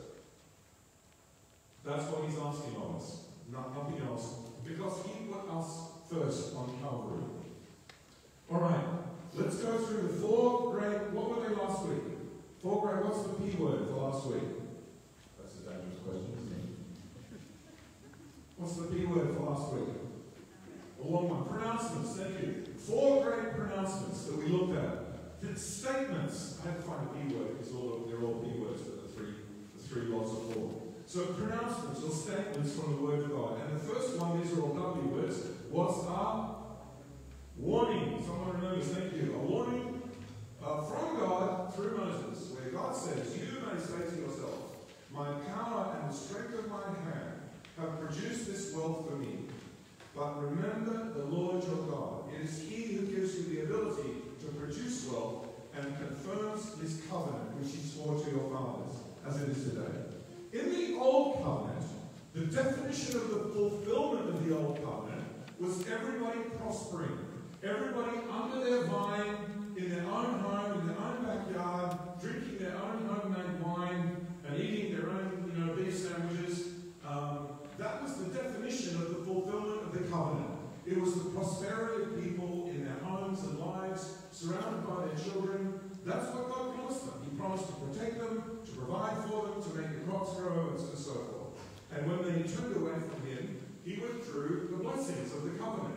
That's what he's asking of us, not nothing else. Because he put us first on Calvary. Alright, let's go through the four great, what were they last week? Four great, what's the P word for last week? That's a dangerous question, isn't it? What's the P word for last week? A long one. Pronouncements, thank you. Four great pronouncements that we looked at. The statements. I had to find a P word because all of, they're all P words for the three, the three lots of four. So pronouncements or statements from the Word of God. And the first one, these are all W words, was a warning. Someone remembers, thank you. A warning uh, from God through Moses, where God says, you may say to yourself, my power and the strength of my hand have produced this wealth for me. But remember the Lord your God. It is he who gives you the ability to produce wealth and confirms his covenant, which he swore to your fathers, as it is today. In the Old Covenant, the definition of the fulfillment of the Old Covenant was everybody prospering, everybody under their vine, in their own home, in their own backyard, drinking their own homemade wine, and eating their own, you know, beef sandwiches. Um, that was the definition of the fulfillment of the covenant. It was the prosperity of people in their homes and lives, surrounded by their children. That's what God promised them. He promised to protect them, to provide for them, to make the crops grow, and so forth. And when they turned away from him, he withdrew the blessings of the covenant.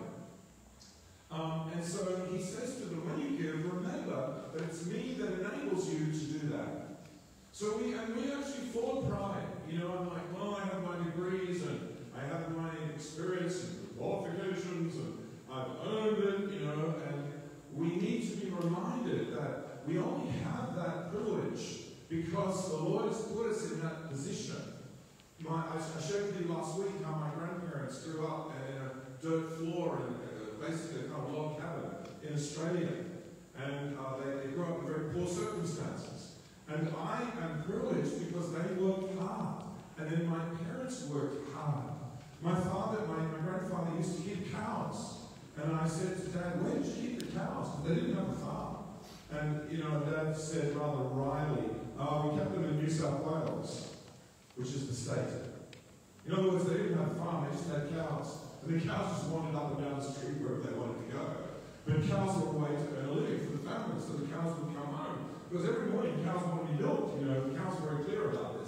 Um, and so he says to them, when you give, remember that it's me that enables you to do that. So we, and we actually fall of pride. You know, I'm like, well, I have my degrees, and I have my experience and qualifications, and I've earned it, you know, and we need to be reminded that we only have that privilege because the Lord has put us in that position. My, I, I showed you last week how my grandparents grew up in a dirt floor and uh, basically a kind of log cabin in Australia. And uh, they, they grew up in very poor circumstances. And I am privileged because they worked hard. And then my parents worked hard. My father, my, my grandfather used to keep cows. And I said to Dad, where did you keep the cows? Because they didn't have a farm. And, you know, Dad said rather wryly, oh, we kept them in New South Wales, which is the state. In other words, they didn't have a farm, they just had cows. And the cows just wandered up and down the street wherever they wanted to go. But cows were a way to earn a living for the family, so the cows would come home. Because every morning cows want to be milked, you know, the cows were very clear about this.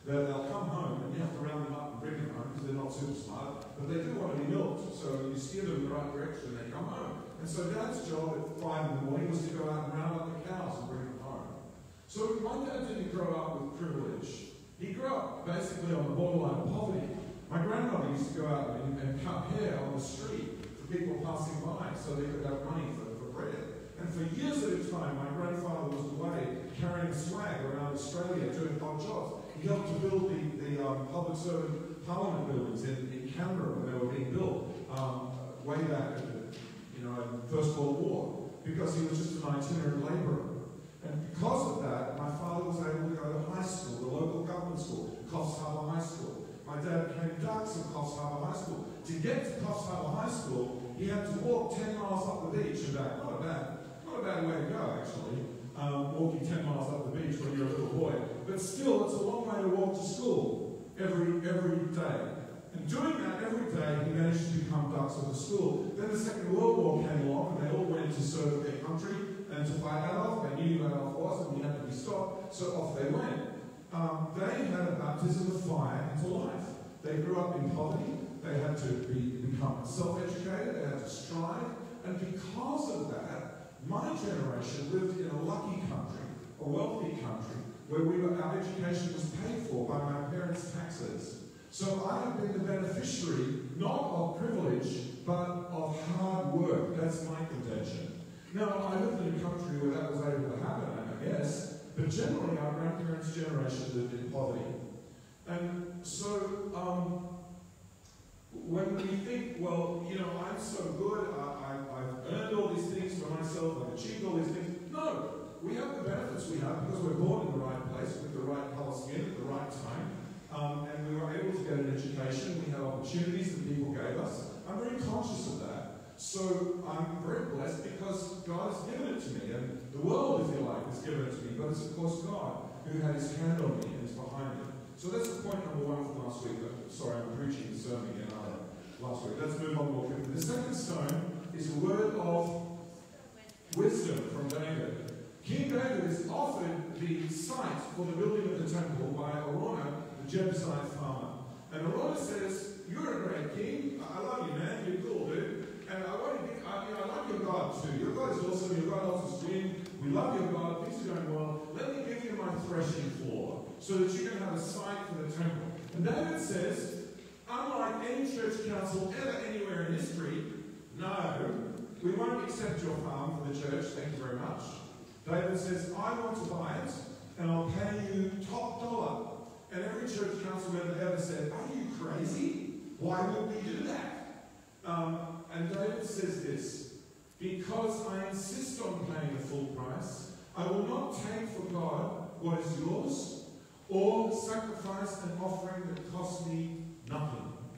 That they'll come home and you have to round them up and bring them home because they're not super smart, but they do want to be milked. So you steer them in the right direction and they come home. And so Dad's job at five in the morning was to go out and round up the cows and bring them home. So my dad didn't grow up with privilege. He grew up basically on the borderline of poverty. My grandmother used to go out and, and cut hair on the street for people passing by so they could have money for, for bread. And for years at a time, my grandfather was away carrying swag around Australia doing odd jobs. He helped to build the, the um, public servant parliament buildings in, in Canberra when they were being built um, way back in the you know, in the First World War, because he was just an itinerant labourer. And because of that, my father was able to go to high school, the local government school, Coffs Harbour High School. My dad became Dux at Coffs Harbour High School. To get to Coffs Harbour High School, he had to walk ten miles up the beach and back. Not a bad, not a bad way to go, actually. Um, walking ten miles up the beach when you're a little boy. But still, it's a long way to walk to school every, every day. And doing that every day, he managed to become Dux of the school. Then the Second World War came along, and they all went to serve their country and to fight Adolf. They knew who Adolf was, and he had to be stopped, so off they went. Um, they had a baptism of fire into life. They grew up in poverty. They had to be, become self-educated. They had to strive. And because of that, my generation lived in a lucky country, a wealthy country, where we were, our education was paid for by my parents' taxes. So I have been the beneficiary, not of privilege, but of hard work. That's my contention. Now, I lived in a country where that was able to happen, I guess, but generally our grandparents' generation lived in poverty. And so, um, when we think, well, you know, I'm so good, I, I, I've earned all these things for myself, I've achieved all these things. No, we have the benefits we have because we're born in the right place with the right colour skin at the right time. Um, and we were able to get an education. We had opportunities that people gave us. I'm very conscious of that. So I'm very blessed because God has given it to me. And the world, if you like, has given it to me. But it's, of course, God who had his hand on me and is behind me. So that's the point number one from last week. Sorry, I'm preaching the sermon again. Last week. Let's move on more quickly. The second stone is a word of wisdom from David. King David is offered the site for the building of the temple by Araunah, the Jebusite farmer. And Araunah says, "You're a great king. I love you, man. You're cool, dude. And I want to be, I, you know, I love your God too. Your God is awesome. Your God helps us win. We love your God. Things are going well. Let me give you my threshing floor so that you can have a site for the temple." And David says, unlike any church council ever anywhere in history, no, we won't accept your farm for the church, thank you very much. David says, I want to buy it, and I'll pay you top dollar. And every church council member ever said, are you crazy? Why would we do that? Um, and David says this, because I insist on paying the full price, I will not take for God what is yours, or sacrifice an offering that costs me nothing.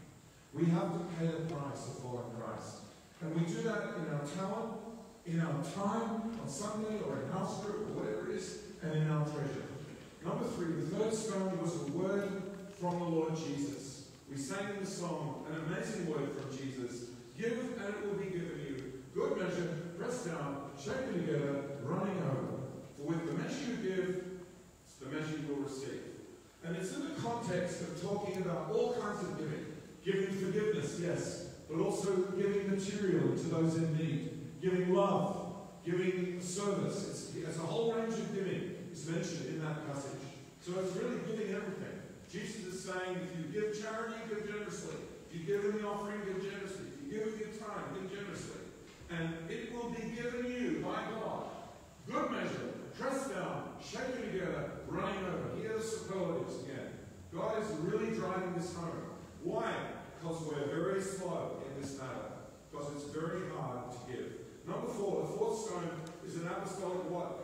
We have to pay the price of following Christ. And we do that in our talent, in our time, on Sunday, or in house group, or whatever it is, and in our treasure. Number three, the third stone was a word from the Lord Jesus. We sang in the song, an amazing word from Jesus. Give, and it will be given you. Good measure, pressed down, shaken together, running over. For with the measure you give, it's the measure you will receive. And it's in the context of talking about all kinds of giving. Giving forgiveness, yes, but also giving material to those in need. Giving love, giving service. It's, it's a whole range of giving is mentioned in that passage. So it's really giving everything. Jesus is saying, if you give charity, give generously. If you give in the offering, give generously. If you give with your time, give generously. And it will be given you by God. Good measure, pressed down, shaken together, running over. Here's superlatives again. God is really driving this home. Why? Because we're very slow in this matter. Because it's very hard to give. Number four, the fourth stone is an apostolic what?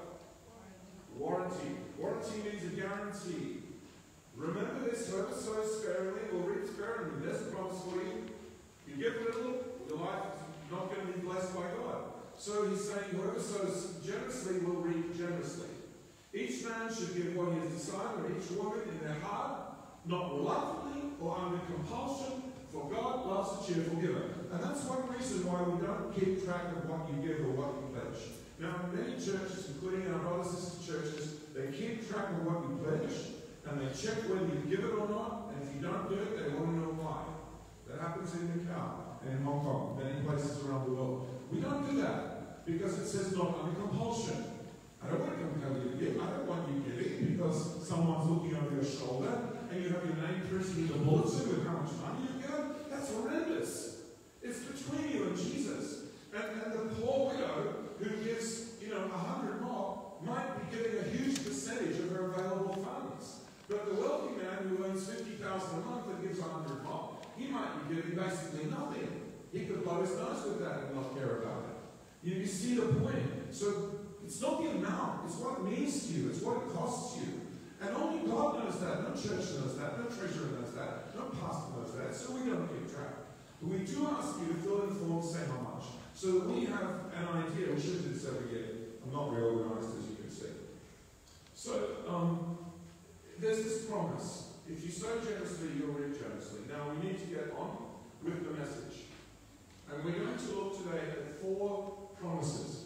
Warranty. Warranty means a guarantee. Remember this, whoever sows sparingly will reap sparingly. There's a promise for you. You give little, your life is not going to be blessed by God. So he's saying whoever sows generously will reap generously. Each man should give what he has decided, or each woman in their heart, not reluctantly or under compulsion, for God loves a cheerful giver. And that's one reason why we don't keep track of what you give or what you pledge. Now, many churches, including our brothers and sisters churches, they keep track of what you pledge, and they check whether you give it or not, and if you don't do it, they want to know why. That happens in Macau and in Hong Kong, many places around the world. We don't do that because it says not under compulsion. I don't want to compel you to give. I don't want you giving because someone's looking over your shoulder and you have your name printed in the bulletin with how much money you've given. That's horrendous. It's between you and Jesus. And, and the poor widow who gives, you know, a hundred more might be getting a huge percentage of her available funds. But the wealthy man who earns fifty thousand dollars a month and gives a hundred more, he might be giving basically nothing. He could blow his nose with that and not care about it. You, you see the point? So it's not the amount, it's what it means to you, it's what it costs you. And only God knows that, no church knows that, no treasurer knows that, no pastor knows that, so we don't keep track. But we do ask you to fill in the form, say how much, so that we have an idea. We should do this every year. I'm not very organized, as you can see. So, um, there's this promise. If you sow generously, you'll reap generously. Now, we need to get on with the message. And we're going to look today at four promises.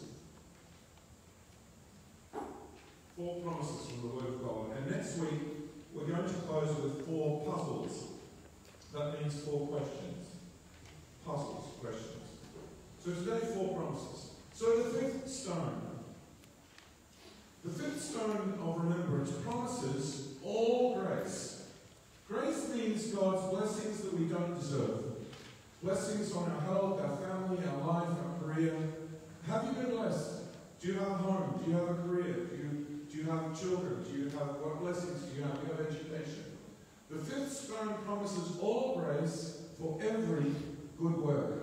Four promises from the Word of God. And next week, we're going to close with four puzzles. That means four questions. Puzzles, questions. So today, four promises. So the fifth stone. The fifth stone of remembrance promises all grace. Grace means God's blessings that we don't deserve. Blessings on our health, our family, our life, our career. Have you been blessed? Do you have a home? Do you have a career? Do you Do you have children? Do you have, what blessings do you have? Do you have education? The fifth stone promises all grace for every good work.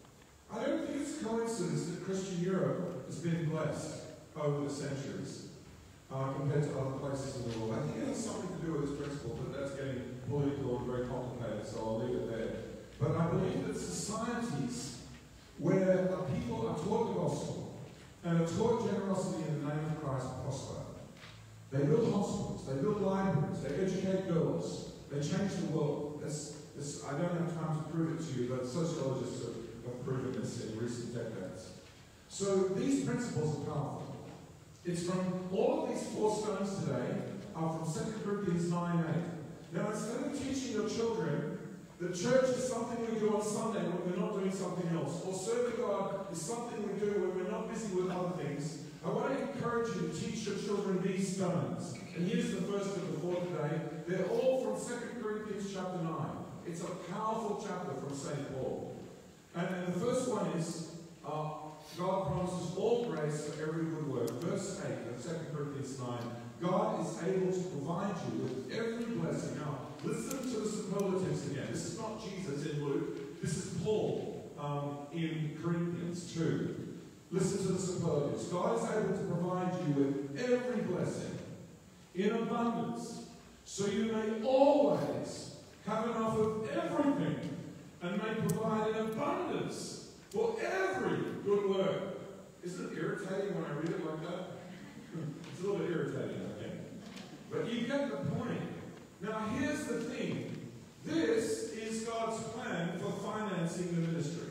I don't think it's a coincidence that Christian Europe has been blessed over the centuries uh, compared to other places in the world. I think it has something to do with this principle, but that's getting political and very complicated, so I'll leave it there. But I believe that societies where people are taught the gospel and are taught generosity in the name of Christ prosper. They build hospitals, they build libraries, they educate girls, they change the world. That's, that's, I don't have time to prove it to you, but sociologists have, have proven this in recent decades. So these principles are powerful. It's from all of these four stones today are from Second Corinthians nine eight. Now instead of teaching your children that church is something we do on Sunday when we're not doing something else, or serving God is something we do when we're not busy with other things, I want to encourage you to teach your children these stones. And here's the first of the four today. They're all from Second Corinthians chapter nine. It's a powerful chapter from Saint Paul. And, and the first one is, uh, God promises all grace for every good work. Verse eight of Second Corinthians nine. God is able to provide you with every blessing. Now, listen to the superlatives again. This is not Jesus in Luke. This is Paul um, in Corinthians two. Listen to the superlatives. God is able to provide you with every blessing in abundance, so you may always have enough of everything and may provide in abundance for every good work. Isn't it irritating when I read it like that? It's a little bit irritating, I think. But you get the point. Now here's the thing. This is God's plan for financing the ministry.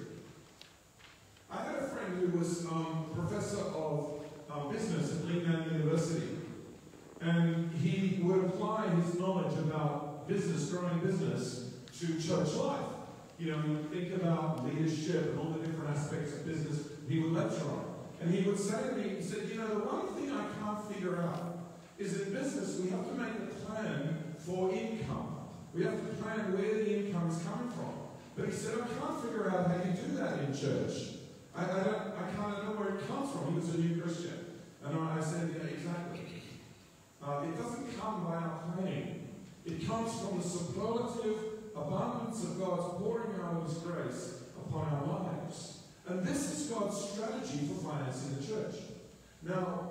I had a friend who was um, professor of uh, business at Lingnan University. And he would apply his knowledge about business, growing business, to church life. You know, he would think about leadership and all the different aspects of business he would lecture on. And he would say to me, he said, you know, the one thing I can't figure out is in business we have to make a plan for income. We have to plan where the income is coming from. But he said, I can't figure out how you do that in church. I, I, don't, I can't know where it comes from. He was a new Christian. And I said, yeah, exactly. Uh, it doesn't come by our planning. It comes from the superlative abundance of God's pouring out of His grace upon our lives. And this is God's strategy for financing the church. Now,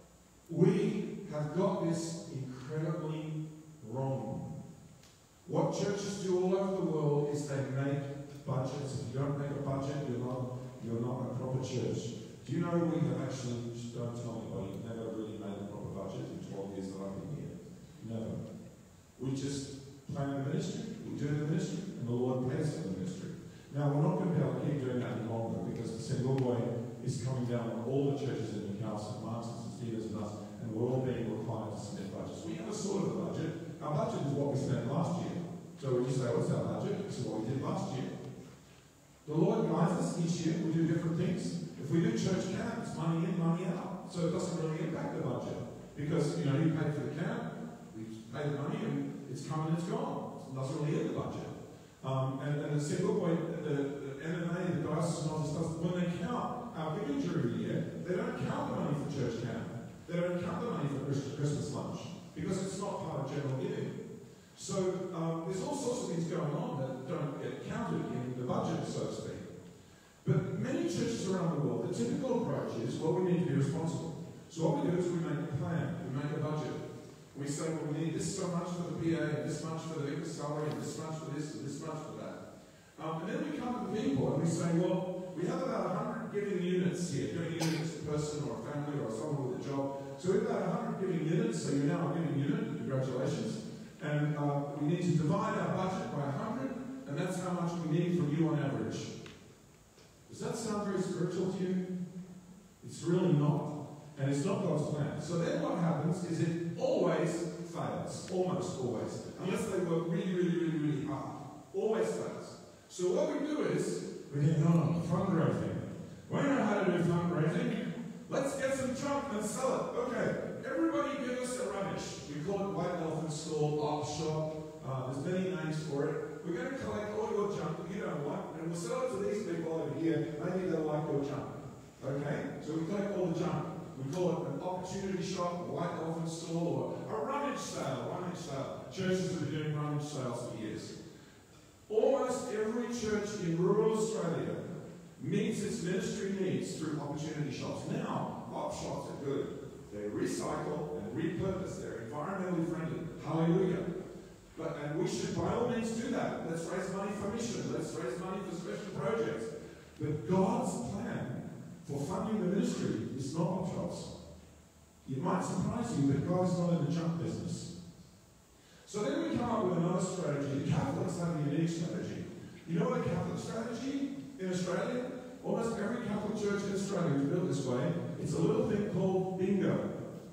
we have got this incredibly wrong. What churches do all over the world is they make budgets. If you don't make a budget, you're not, you're not a proper church. Do you know we have actually, just don't tell anybody, we've never really made a proper budget in twelve years that I've been here. Never. We just plan the ministry, we do the ministry, and the Lord pays for the ministry. Now, we're not going to be able to keep doing that any longer because the Zimbabwe is coming down on all the churches in Macau, Saint Martin's, St. Stephen's and us, and we're all being required to submit budgets. We have a sort of a budget. our budget is what we spent last year. So when you say, what's our budget? This is what we did last year. The Lord guides us each year. We do different things. If we do church camp, it's money in, money out. So it doesn't really impact the budget. Because, you know, you pay for the camp, we pay the money, and it's come and it's gone. It doesn't really hit the budget. Um, and, and the single point, the, the M M A, the diocesan office, does, when they count our giving during the year, they don't count the money for church camp. They don't count the money for Christmas lunch. Because it's not part of general giving. So um, there's all sorts of things going on that don't get counted in the budget, so to speak. But many churches around the world, the typical approach is, well, we need to be responsible. So what we do is we make a plan, we make a budget. We say, well, we need this so much for the P A, and this much for the vicar's salary, and this much for this, and this much for that. Um, and then we come to the people and we say, well, we have about one hundred giving units here, giving units a person or a family or someone with a job. So we've got one hundred giving units, so you're now a giving unit, congratulations. And uh, we need to divide our budget by one hundred, and that's how much we need from you on average. Does that sound very spiritual to you? It's really not. And it's not God's plan. So then what happens is it always fails. Almost always. Unless they work really, really, really, really hard. Always fails. So what we do is, we get on fundraising. We know how to do fundraising. Let's get some junk and sell it. Okay, everybody give us a rubbish. We call it White Elephant Store, Op Shop. Uh, there's many names for it. We're going to collect all your junk that you don't want, and we'll sell it to these people over here. Maybe they'll like your junk. Okay? So we collect all the junk. We call it an opportunity shop, a White Elephant Store, or a rummage sale. Rummage sale. Churches have been doing rummage sales for years. Almost every church in rural Australia meets its ministry needs through opportunity shops. Now, op shops are good. They recycle and repurpose. They're environmentally friendly. Hallelujah. But, and we should by all means do that. Let's raise money for mission. Let's raise money for special projects. But God's plan for funding the ministry is not op shops. It might surprise you, but God is not in the junk business. So then we come up with another strategy. The Catholics have a unique strategy. You know what a Catholic strategy in Australia? Almost every Catholic church in Australia is built this way. It's a little thing called bingo.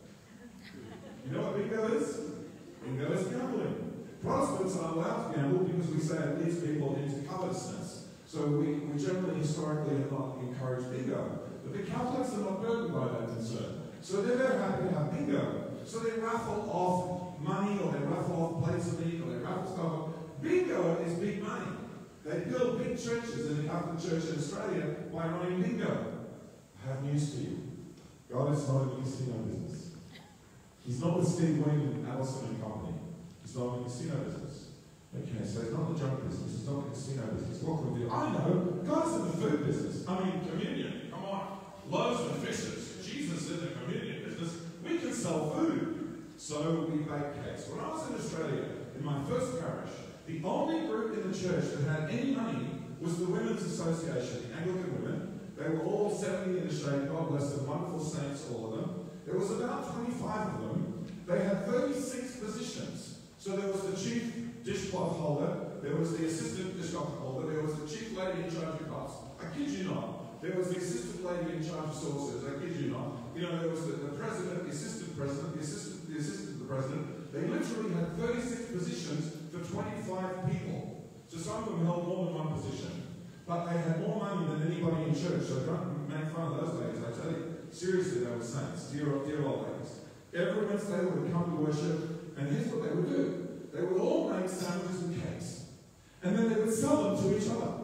You know what bingo is? Bingo is gambling. Protestants are allowed to gamble because we say it leads people into covetousness. So we, we generally, historically, have not encouraged bingo. But the Catholics are not burdened by that concern. So they're very happy to have bingo. So they raffle off money, or they raffle off plates of meat, or they raffle stuff off. Bingo is big money. They build big churches in the Catholic Church in Australia by running bingo. I have news for you. God is not in the casino business. He's not with Steve Wing and Allison and Company. He's not in the casino business. Okay, so he's not in the junk business. He's not in the casino business. What can we do? I know. God's in the food business. I mean, communion. Come on. Loaves and fishes. Jesus in the communion business. We can sell food. So we bake cakes. When I was in Australia, in my first parish, the only group in the church that had any money was the Women's Association, the Anglican women. They were all seventy in the shade, God bless them, wonderful saints, all of them. There was about twenty-five of them. They had thirty-six positions. So there was the chief dishcloth holder, there was the assistant dishcloth holder, there was the chief lady in charge of cups. I kid you not. There was the assistant lady in charge of sauces. I kid you not. You know, there was the, the president, the assistant president, the assistant, the assistant of the president. They literally had thirty-six positions for twenty-five people. So some of them held more than one position. But they had more money than anybody in church, so don't make fun of those ladies, I tell you. Seriously, they were saints, dear, dear old ladies. Every Wednesday they would come to worship, and here's what they would do. They would all make sandwiches and cakes. And then they would sell them to each other.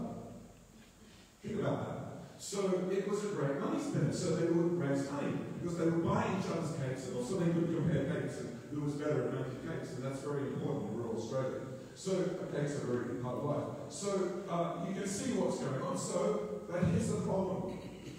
Think about that. So it was a great money spinner. So they would raise money because they would buy each other's cakes, and also they could compare cakes and who was better at making cakes, and that's very important in rural Australia. So cakes are a very good part of life. So uh, you can see what's going on. So, but here's the problem.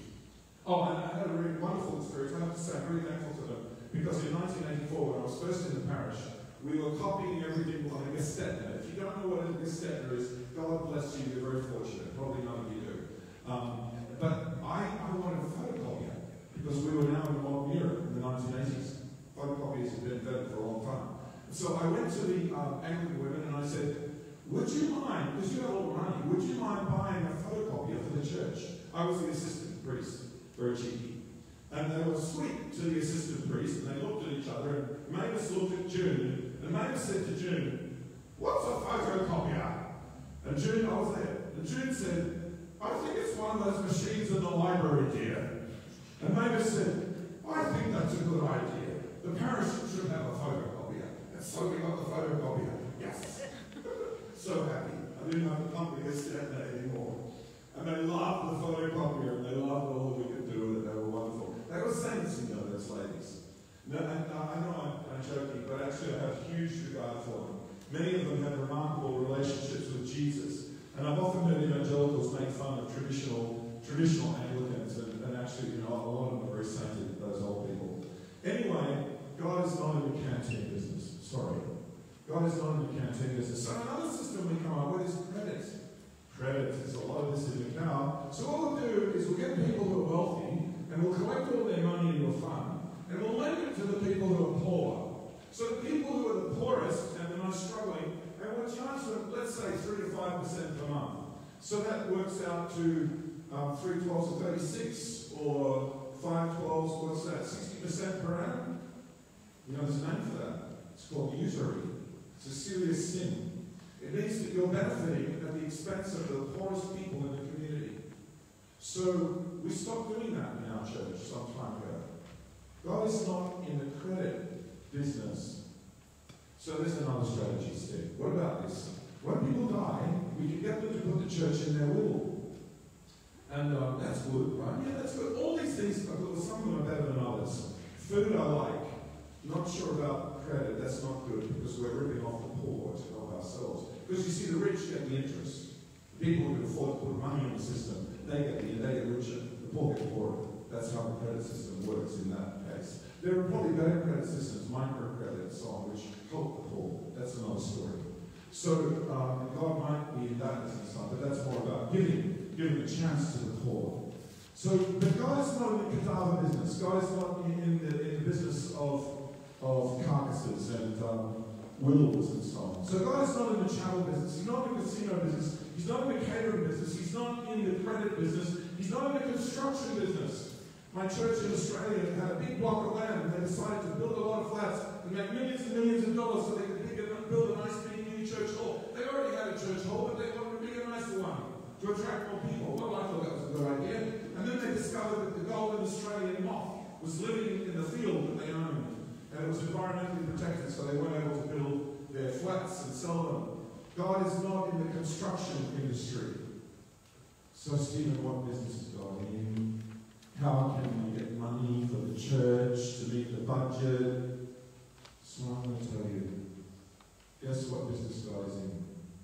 Oh, and I had a really wonderful experience. I have to say, I'm really thankful to them because in nineteen eighty-four, when I was first in the parish, we were copying everything on a Gestetner. If you don't know what a Gestetner is, God bless you, you're very fortunate. Probably none of you do. Um, but I, I wanted a photocopier because we were now in the modern era in the nineteen eighties. Photocopiers have been invented for a long time. So I went to the uh, Anglican women and I said, would you mind, because you have all the money, would you mind buying a photocopier for the church? I was the assistant priest, very cheeky. And they were sweet to the assistant priest, and they looked at each other, and Mavis looked at June, And the neighbour said to June, "What's a photocopier?" And June, I was there, and June said, "I think it's one of those machines in the library, dear." And the neighbour said, "I think that's a good idea. The parish should have a photocopier." And so we got the photocopier. Yes. So happy. I didn't have to pump the stand there anymore. And they loved the photocopier, and they loved all that we could do with it. They were wonderful. They were saints, you know, those ladies. No, and, uh, I know I'm, I'm joking, but actually I have huge regard for them. Many of them have remarkable relationships with Jesus. And I've often heard evangelicals make fun of traditional traditional Anglicans, and, and actually, you know, a lot of them are very sainted, those old people. Anyway, God is not in the canteen business. Sorry. God is not in the canteen business. So another system we come up with is credit. Credit is a lot of this in the now. So what we'll do is we'll get people who are wealthy, and we'll collect all their money into a fund, and we'll lend it to the people who are poor. So the people who are the poorest and the most struggling, and we'll charge them, let's say, three to five percent per month. So that works out to um, three twelves or thirty-six, or five twelves, what's that, sixty percent per annum? You know, there's a name for that. It's called usury. It's a serious sin. It means that you're benefiting at the expense of the poorest people in the community. So we stopped doing that in our church some time ago. God is not in the credit business. So there's another strategy, Steve. What about this? When people die, we can get them to put the church in their will. And um, that's good, right? Yeah, that's good. All these things, are good. Some of them are better than others. Food I like. Not sure about credit. That's not good, because we're ripping off the poor to help ourselves. Because you see, the rich get the interest. The people who can afford to put money in the system, they get the, they get richer. The poor get poorer. That's how the credit system works in that case. There are probably better credit systems, microcredit and so on, which help the poor. That's another story. So um, God might be in that business, but that's more about giving, giving a chance to the poor. So, but God is not in the cadaver business. God is not in, in, the, in the business of, of carcasses and um, wills and so on. So God is not in the channel business. He's not in the casino business. He's not in the catering business. He's not in the credit business. He's not in the construction business. My church in Australia had a big block of land, and they decided to build a lot of flats and make millions and millions of dollars so they could build a nice big new church hall. They already had a church hall, but they wanted a bigger, nicer one to attract more people. Well, I thought that was a good idea. And then they discovered that the golden Australian moth was living in the field that they owned, and it was environmentally protected, so they weren't able to build their flats and sell them. God is not in the construction industry. So, Stephen, what business is God in? How can we get money for the church to meet the budget? So I'm going to tell you, guess what business God is in?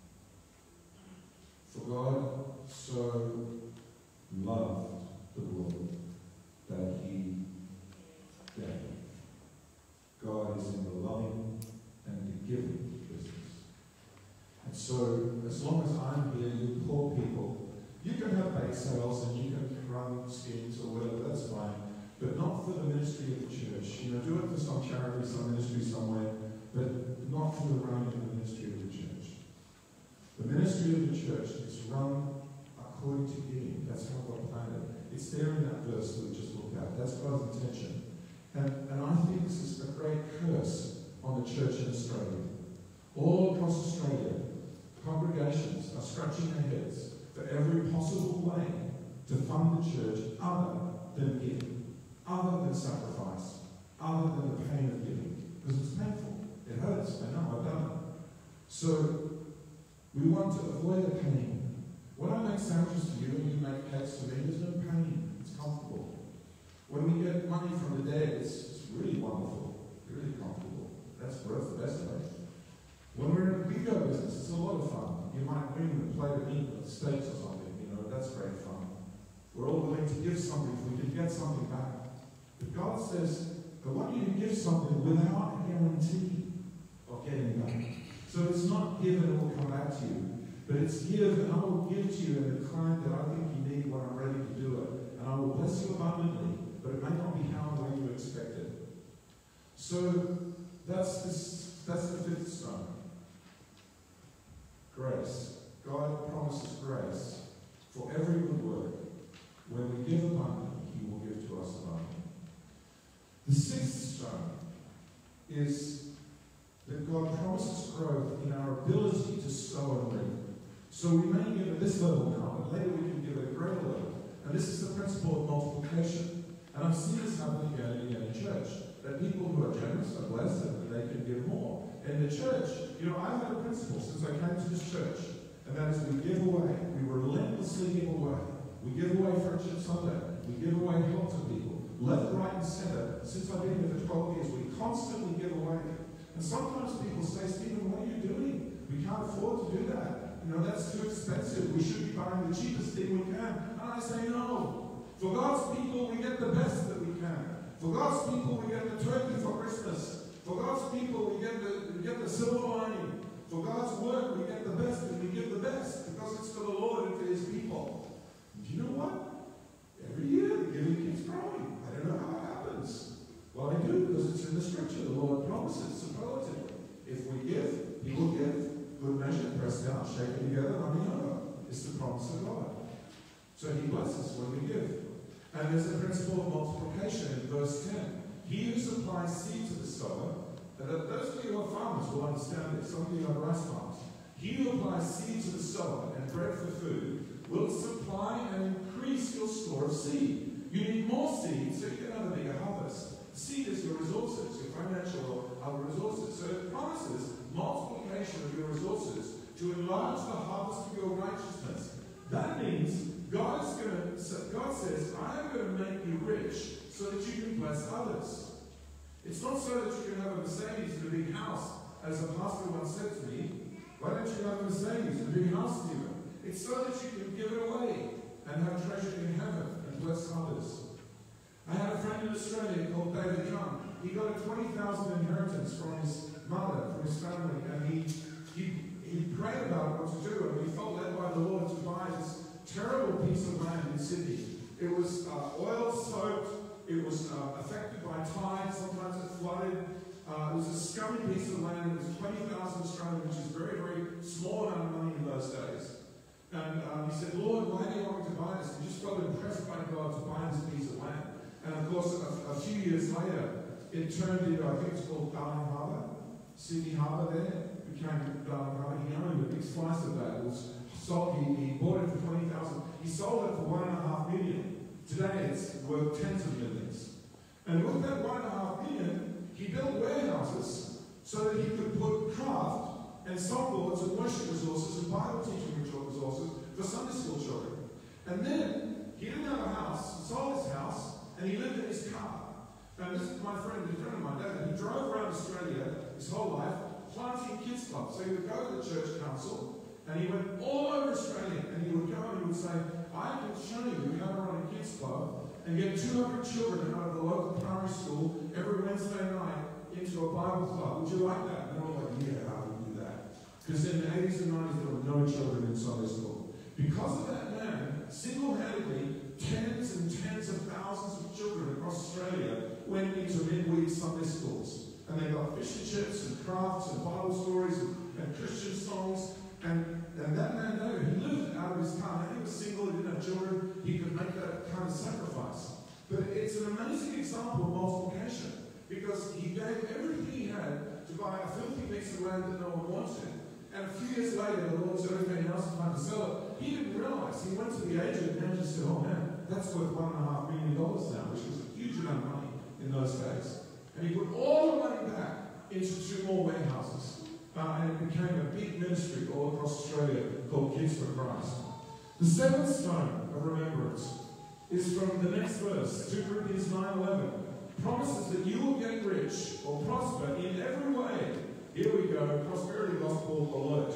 For God so loved the world that he gave. God is in the loving and the giving business. And so, as long as I'm here, you poor people, you can have bake sales and you can run schemes or whatever, that's fine, but not for the ministry of the church. You know, do it for some charity, some ministry somewhere, but not for the running of the ministry of the church. The ministry of the church is run according to giving. That's how God planned it. It's there in that verse that we just looked at. That's God's intention. And, and I think this is a great curse on the church in Australia. All across Australia, congregations are scratching their heads for every possible way to fund the church other than giving, other than sacrifice, other than the pain of giving. Because it's painful. It hurts. I know, I've done it. So, we want to avoid the pain. When I make sandwiches to you and you make cakes to me, there's no pain. It's comfortable. When we get money from the dead, it's, it's really wonderful, really comfortable. That's worth the best way. When we're in the bingo business, it's a lot of fun. You might win a plate of meat with steaks or something, you know, that's great fun. We're all willing to give something if we can get something back. But God says, I want you to give something without a guarantee of getting back. So it's not give and it will come back to you, but it's give and I will give to you in the kind that I think you need when I'm ready to do it. And I will bless you abundantly, but it may not be how or when you expect it. So that's, this, that's the fifth stone. Grace. God promises grace for every good work. When we give abundantly, he will give to us abundantly. The sixth stone is that God this level now, but later we can give at a greater level. And this is the principle of multiplication. And I've seen this happen again and again in church, that people who are generous are blessed and they can give more. In the church, you know, I've had a principle since I came to this church, and that is we give away. We relentlessly give away. We give away Friendship Sunday. We give away help to people. Left, right, and center. Since I've been here for twelve years, we constantly give away. And sometimes people say, Stephen, what are you doing? We can't afford to do that. You know, that's too expensive. We should be buying the cheapest thing we can. And I say, no. For God's people, we get the best that we can. For God's people, we get the turkey for Christmas. For God's people, we get the, we get the silver lining. For God's work, we get the best and we give the best because it's for the Lord and for His people. And do you know what? Every year the giving keeps growing. I don't know how it happens. Well, I do because it's in the Scripture. The Lord promises superlatively. If we give, He will give. Good measure, pressed down, shaken together, running over. It's the promise of God. So He blesses when we give. And there's a principle of multiplication in verse ten. He who supplies seed to the sower, and those of you who are farmers will understand this, some of you are rice farmers. He who applies seed to the sower and bread for food will supply and increase your store of seed. You need more seed so you can have a bigger harvest. Seed is your resources, your financial or other resources. So it promises multiplication of your resources to enlarge the harvest of your righteousness. That means God is going to, God says, I am going to make you rich so that you can bless others. It's not so that you can have a Mercedes and a big house, as a pastor once said to me. Why don't you have a Mercedes and a big house, Stephen? It's so that you can give it away and have treasure in heaven and bless others. I had a friend in Australia called David Young. He got a twenty thousand inheritance from his mother, from his family, and he, he, he prayed about what to do, and he felt led by the Lord to buy this terrible piece of land in Sydney. It was uh, oil-soaked, it was uh, affected by tides, sometimes it flooded. Uh, it was a scummy piece of land. It was twenty thousand Australian, which is a very, very small amount of money in those days. And um, he said, Lord, why do you want me to buy this? He just felt impressed by God to buy this piece of land. And of course, a, a few years later, it turned into, I think it's called Darling Harbour, Sydney Harbour there, became Darling Harbour. He owned a big slice of that. It was sold, he, he bought it for twenty thousand. He sold it for one and a half million. Today, it's worth tens of millions. And with that one and a half million, he built warehouses so that he could put craft and softboards and worship resources and Bible teaching resources for Sunday school children. And then, he didn't have a house, he sold his house, and he lived in his car. And this is my friend, a friend of mine, David. He drove around Australia his whole life, planting kids clubs. So he would go to the church council, and he went all over Australia, and he would go and he would say, I can show you how to run a kids club and get two hundred children out of the local primary school every Wednesday night into a Bible club. Would you like that? And they were like, yeah, how do we do that? Because in the eighties and nineties, there were no children in Sunday school. Because of that man, single-handedly, tens and tens of thousands of children across Australia went into midweek Sunday schools. And they got fish and chips and crafts and Bible stories and, and Christian songs. And, and that man, David, he lived out of his car. He was single, he didn't have children. He could make that kind of sacrifice. But it's an amazing example of multiplication. Because he gave everything he had to buy a filthy piece of land that no one wanted. And a few years later, the Lord said, okay, now's the time to sell it. He didn't realize. He went to the agent and just said, oh man, that's worth one and a half million dollars now, which was a huge amount of money in those days. And he put all the money back into two more warehouses. Uh, and it became a big ministry all across Australia called Kids for Christ. The seventh stone of remembrance is from the next verse, two Corinthians nine eleven. Promises that you will get rich or prosper in every way. Here we go, prosperity gospel alert.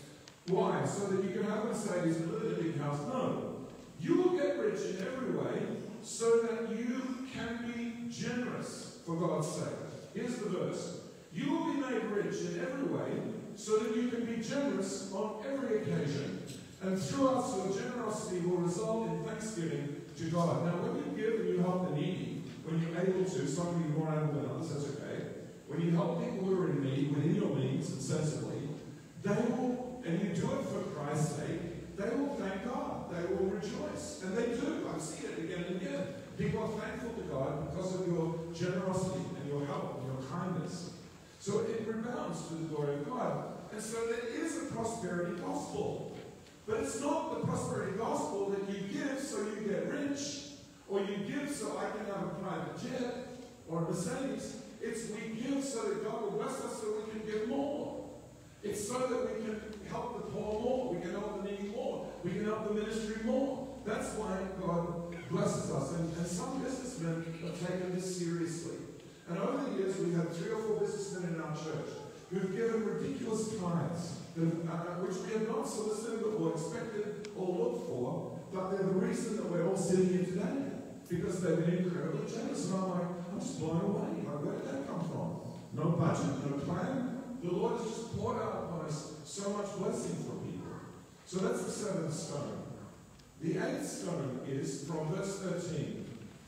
Why? So that you can have a Mercedes and live in a big house? No. You will get rich in every way so that you can be generous for God's sake. Here's the verse. You will be made rich in every way so that you can be generous on every occasion. And through us, your generosity will result in thanksgiving to God. Now, when you give and you help the needy, when you're able to, some of you are more able than others, that's okay. When you help people who are in need within your means and sensibly, they will, and you do it for Christ's sake, they will thank God. They will rejoice. And they do. I've seen it again and again. People are thankful to God because of your generosity and your help and your kindness. So it rebounds to the glory of God. And so there is a prosperity gospel. But it's not the prosperity gospel that you give so you get rich, or you give so I can have a private jet or a Mercedes. It's we give so that God will bless us so we can give more. It's so that we can help the poor more, we can help the needy more, we can help the ministry more. That's why God blesses us. And, and some businessmen have taken this seriously. And over the years, we've had three or four businessmen in our church who've given ridiculous tithes, that, uh, which we have not solicited or expected or looked for, but they're the reason that we're all sitting here today. Because they've been incredibly generous. And I'm like, I'm just blown away. Like, where did that come from? No budget, no plan. The Lord has just poured out upon us so much blessing for people. So that's the seventh stone. The eighth stone is from verse thirteen.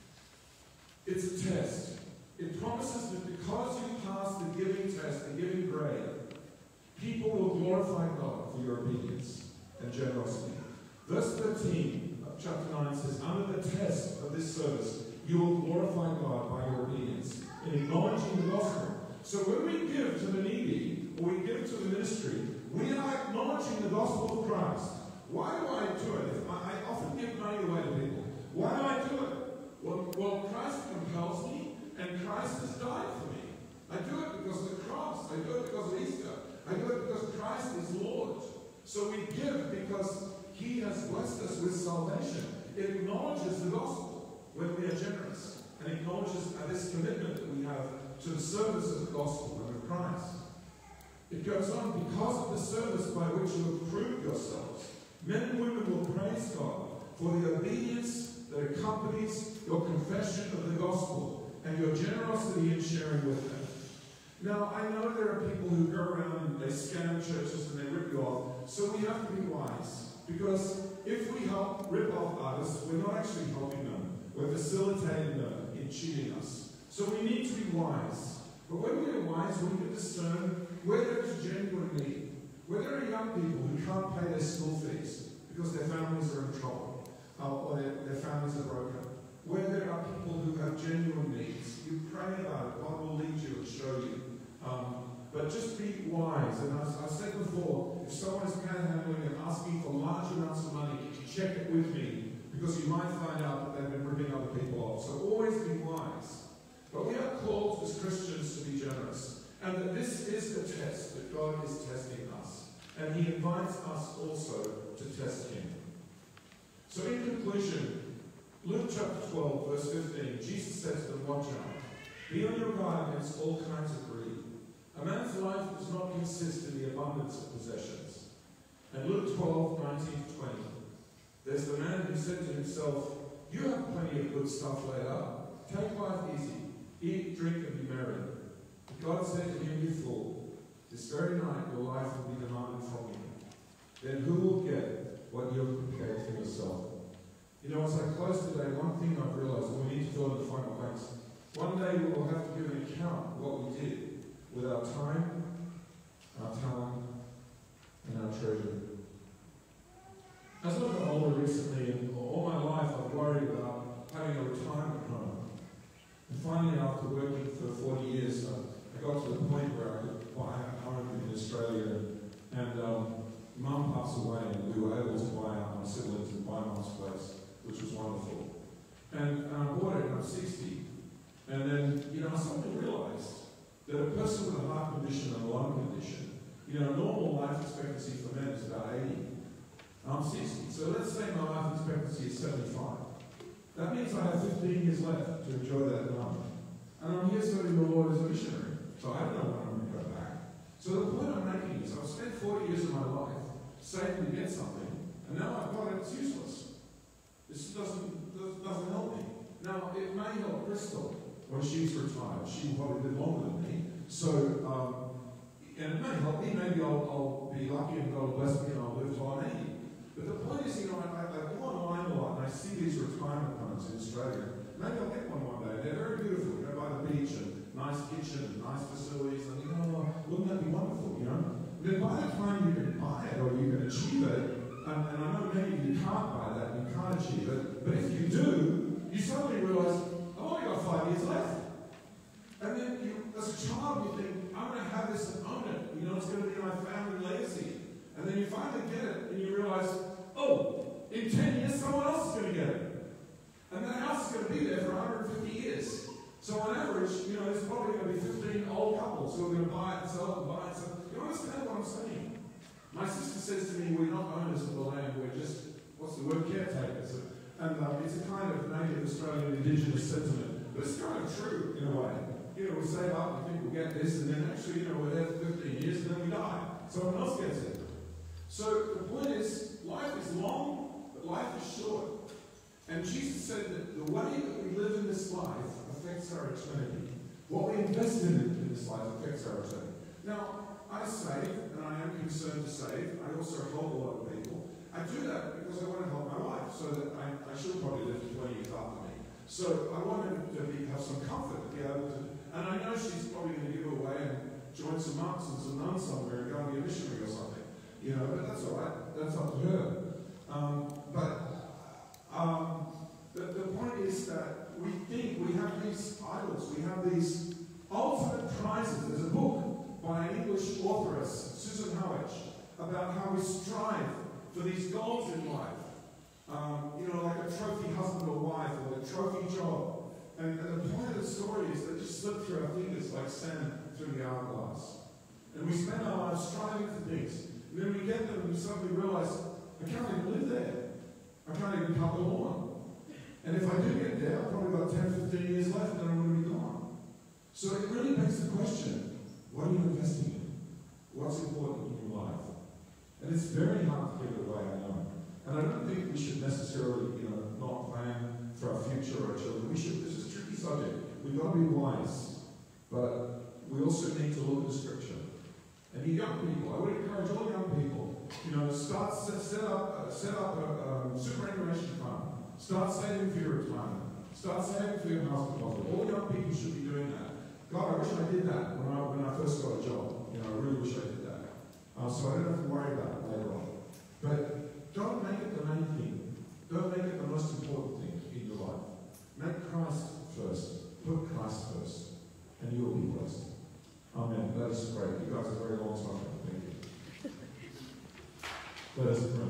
It's a test. It promises that because you pass the giving test, the giving grade, people will glorify God for your obedience and generosity. Verse thirteen of chapter nine says, under the test of this service, you will glorify God by your obedience in acknowledging the gospel. So when we give to the needy, or we give to the ministry, we are acknowledging the gospel of Christ. Why do I do it? If I, I often give money away to people. Why do I do it? Well, well, Christ compels me, and Christ has died for me. I do it because of the cross. I do it because of Easter. I do it because Christ is Lord. So we give because He has blessed us with salvation. It acknowledges the gospel when we are generous, and acknowledges uh, this commitment that we have to the service of the gospel and of Christ. It goes on, because of the service by which you have proved yourselves, men and women will praise God for the obedience that accompanies your confession of the gospel and your generosity in sharing with them. Now, I know there are people who go around and they scam churches and they rip you off, so we have to be wise. Because if we help rip off artists, we're not actually helping them. We're facilitating them in cheating us. So we need to be wise. But when we are wise, we can discern where there is genuine need. Where there are young people who can't pay their school fees because their families are in trouble, uh, or their, their families are broken. Where there are people who have genuine needs, you pray about it. God will lead you and show you. Um, but just be wise. And as I said before, if someone is panhandling and asking for large amounts of money, check it with me, because you might find out that they've been ripping other people off. So always be wise. But we are called as Christians to be generous. And that this is the test that God is testing us. And He invites us also to test Him. So in conclusion, Luke chapter twelve, verse fifteen, Jesus says to them, watch out. Be on your guard against all kinds of greed. A man's life does not consist in the abundance of possessions. And Luke twelve, nineteen to twenty, there's the man who said to himself, you have plenty of good stuff laid up. Take life easy. Eat, drink, and be merry. God said to him, you fool, this very night your life will be demanded from you. Then who will get what you have prepared for yourself? You know, as I close today, one thing I've realized, and we need to fill in the final blanks, one day we will have to give an account of what we did with our time, our talent, and our treasure. As I've got older recently, and all my life I've worried about having a retirement home. And finally, after working for forty years, I, I got to the point where I could buy a home in Australia, and um, Mum passed away, and we were able to buy out my siblings and buy Mum's place, which was wonderful. And, and I bought it, and I'm sixty. And then, you know, I suddenly realized that a person with a heart condition and a lung condition, you know, normal life expectancy for men is about eighty. I'm sixty. So let's say my life expectancy is seventy-five. That means I have fifteen years left to enjoy that moment. And I'm here serving the Lord as a missionary. So I don't know when I'm going to go back. So the point I'm making is I've spent forty years of my life saving to get something, and now I've got it, it's useless. This doesn't, doesn't help me. Now, it may help Crystal when she's retired. She will probably live longer than me. So, um, and it may help me. Maybe I'll, I'll be lucky and God will bless me and I'll live till I'm eighty. But the point is, you know, I, I go online a lot and I see these retirement homes in Australia. Maybe I'll get one one day. They're very beautiful. You know, by the beach and nice kitchen and nice facilities. And you go, oh, wouldn't that be wonderful, you know? And then by the time you can buy it or you can achieve it, and, and I know many of you can't buy that, you can't achieve it, but if you do, you suddenly realize, I've only got five years left. And then you, as a child, you think, I'm going to have this and own it. You know, it's going to be my family legacy. And then you finally get it, and you realize, So on average, you know, there's probably going to be fifteen old couples who are going to buy it and sell it and buy it and sell it. You understand what I'm saying? My sister says to me, we're not owners of the land, we're just, what's the word, caretakers. And um, it's a kind of native Australian indigenous sentiment. But it's kind of true, in a way. You know, we save up and think we'll get this, and then actually, you know, we're there for fifteen years, and then we die. Someone else gets it. So the point is, life is long, but life is short. And Jesus said that the way that we live in this life affects our eternity. What we invest in in this life affects our eternity. Now, I save, and I am concerned to save. I also help a lot of people. I do that because I want to help my wife, so that I, I should probably live for twenty years after me. So I want her to be, have some comfort, to be able to, and I know she's probably going to give away and join some monks and some nuns somewhere and go and be a missionary or something. You know, but that's all right. That's up to her. Um, but um, the, the point is that we think we have these idols, we have these ultimate prizes. There's a book by an English authoress, Susan Howard, about how we strive for these goals in life. Um, you know, like a trophy husband or wife, or a trophy job. And, and the point of the story is that just slip through our fingers like sand through the hourglass. And we spend our lives striving for things. And then we get them and we suddenly realize, I can't even live there. I can't even cut the lawn. And if I do get there, I've probably got ten, fifteen years left and I'm going to be gone. So it really begs the question, what are you investing in? What's important in your life? And it's very hard to give it away, I know. And I don't think we should necessarily, you know, not plan for our future or our children. We should, this is a tricky subject. We've got to be wise. But we also need to look at the scripture. And you young people, I would encourage all young people, you know, start, set, set up, uh, set up a um, superannuation fund. Start saving for your retirement. Start saving for your house deposit. All young people should be doing that. God, I wish I did that when I, when I first got a job. You know, I really wish I did that. Uh, so I don't have to worry about it later on. But don't make it the main thing. Don't make it the most important thing in your life. Make Christ first. Put Christ first. And you will be blessed. Amen. Let us pray. You guys are very long time. Thank you. Let us pray.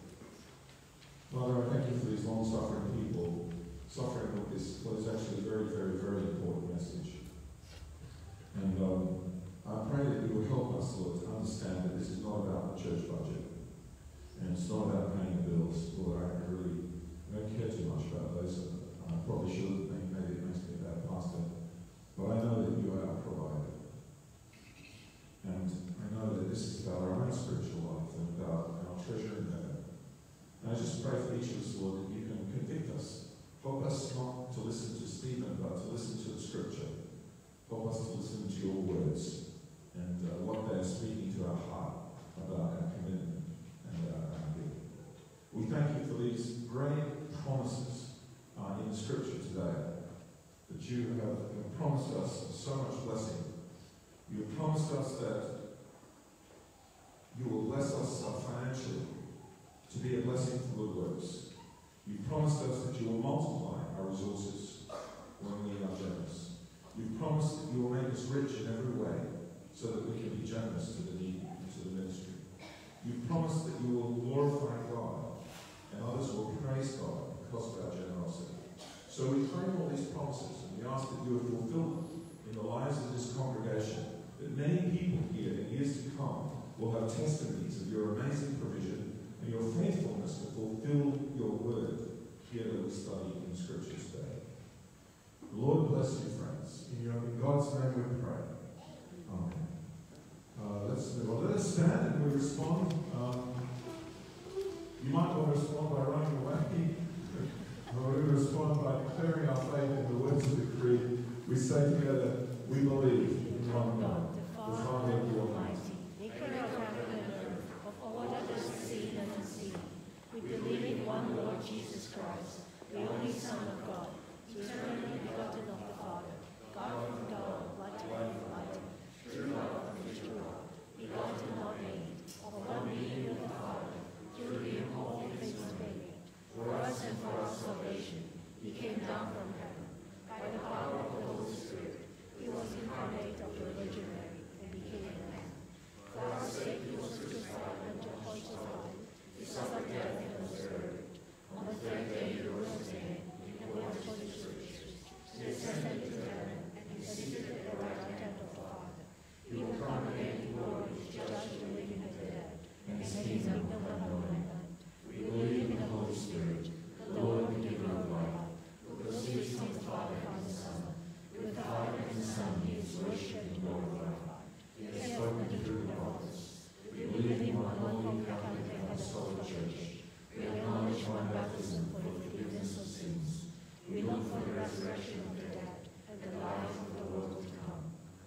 Father, I thank you for these long-suffering people suffering with this, what is actually a very, very, very important message. And um, I pray that you will help us, Lord, to understand that this is not about the church budget. And it's not about paying the bills. Lord, I really don't care too much about those. I probably should. Maybe it makes me a bad pastor. But I know that you are our provider. And I know that this is about our own spiritual life and about our treasure in heaven. And I just pray for each of us, Lord, that you can convict us. Help us not to listen to Stephen, but to listen to the scripture. Help us to listen to your words and uh, what they are speaking to our heart about our commitment and our, our giving. We thank you for these great promises uh, in the scripture today, that you have, have promised us so much blessing. You have promised us that you will bless us uh, financially to be a blessing for good works. You've promised us that you will multiply our resources when we are generous. You've promised that you will make us rich in every way so that we can be generous to the needy and to the ministry. You've promised that you will glorify God and others will praise God because of our generosity. So we claim all these promises and we ask that you will fulfill them in the lives of this congregation, that many people here in years to come will have testimonies of your amazing provision and your faithfulness to fulfill your word here that we study in Scripture today. The Lord bless you, friends. In, your, in God's name we pray. Amen. Uh, let's move on. Let us stand and we respond. Um, you might want to respond by running away. Or we respond by declaring our faith in the words of the creed. We say together, we believe in one God, the Father of the Almighty, maker of heaven and earth, of all that is seen and unseen. We believe in one Lord Jesus Christ, the only Son of God, eternally begotten of the Father, God from God, light of light, true God from true God, begotten not made, of one being with the Father, through him all things were made. For us and for our salvation, he came down from heaven, by the power of the Holy Spirit. He was incarnate of the Virgin Mary, and became a man. For our sake he was crucified under Pontius Pilate. He suffered death and was buried. On the third day he rose again, and was for the church. He ascended to heaven, for the resurrection of the dead and the life of the world to come.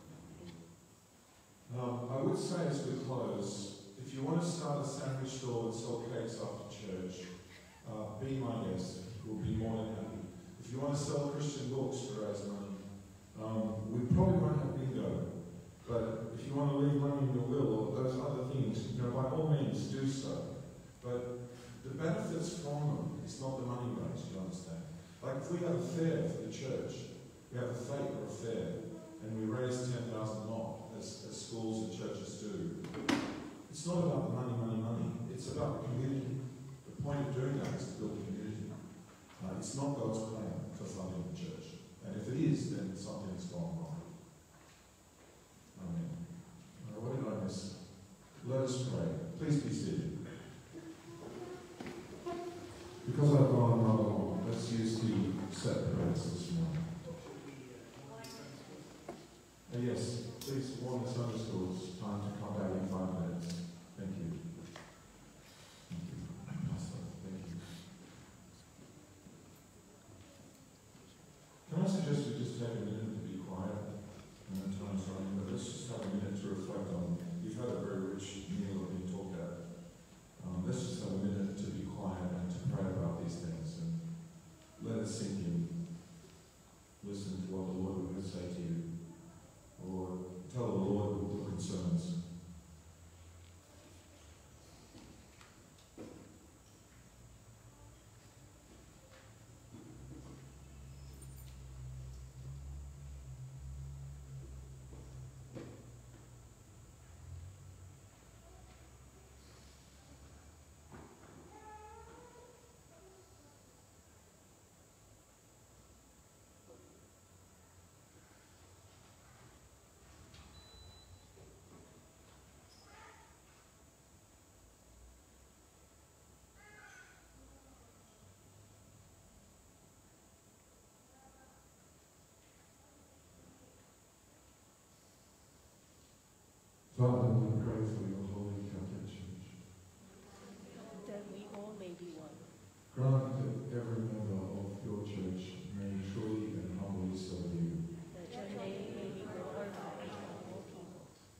Um, I would say as we close, if you want to start a sandwich store and sell cakes after church, uh, be my guest. We'll be more than happy. If you want to sell Christian books to raise money, um, we probably won't have bingo. But if you want to leave money in your will or those other things, you know, by all means do so. But the benefits from them is not the money raised, you understand? Like if we have a fair for the church, we have a fete or a fair, and we raise ten thousand knock, as, as schools and churches do. It's not about the money, money, money. It's about the community. The point of doing that is to build community. Uh, it's not God's plan for funding the church. And if it is, then something has gone wrong. Amen. Uh, what did I miss? Let us pray. Please be seated. Because I've gone rather long, let's use the set prayers this morning. Uh, yes, please warn the Sunday schools time to come back in five minutes. Thank you. Thank you. Pastor, thank you. Can I suggest we just take a minute to be quiet? And the time's running, but let's just have a minute to reflect on. You've had a very rich meal of being talked at. Um, let's just have a minute to be quiet and to pray about these things and let it sink in. Listen to what the Lord would say to you, or tell the Lord your concerns. Father, we pray for your holy Catholic Church. That we all may be one. Grant that every member of your church may truly and humbly serve you. That your name may be glorified by all people.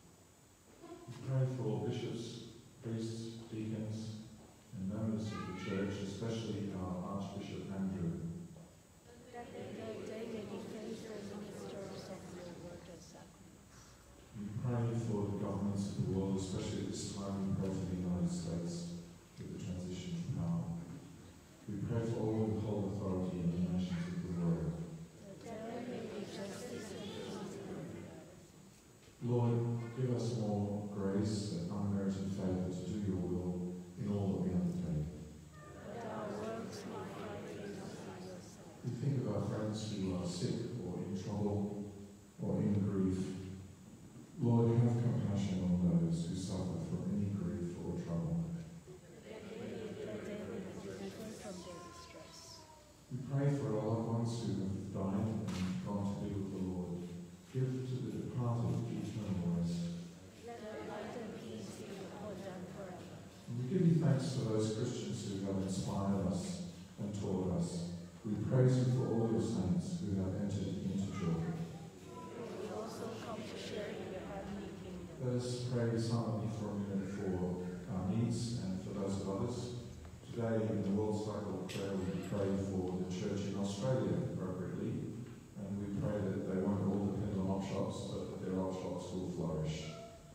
We pray for bishops, priests, deacons, and members of the church, especially our Archbishop Andrew. That they, that they may be faithful ministers of your word and sacraments. We pray for the governments of the world, especially at this time. We pray for the United States with the transition to power. We pray for all who hold authority in the nations of the world. That there may be justice and peace everywhere. Lord, give us more grace and unmerited favour to do your will in all that we undertake. That our works may find favor in your sight. We think of our friends who are sick or in trouble or in grief. Lord, have compassion on those who suffer from any grief or trouble. That they may be delivered from their distress. We pray for our loved ones who have died and gone to be with the Lord. Give to the departed eternal rest. Let light and peace be upon them forever. And we give you thanks for those Christians who have inspired us and taught us. We praise you for all your saints who have entered into joy. We also come to share in your heavenly kingdom. Let us pray silently for a minute for our needs and for those of others. Today in the World Cycle of Prayer we pray for the church in Australia appropriately, and we pray that they won't all depend on op shops, but that their op shops will flourish.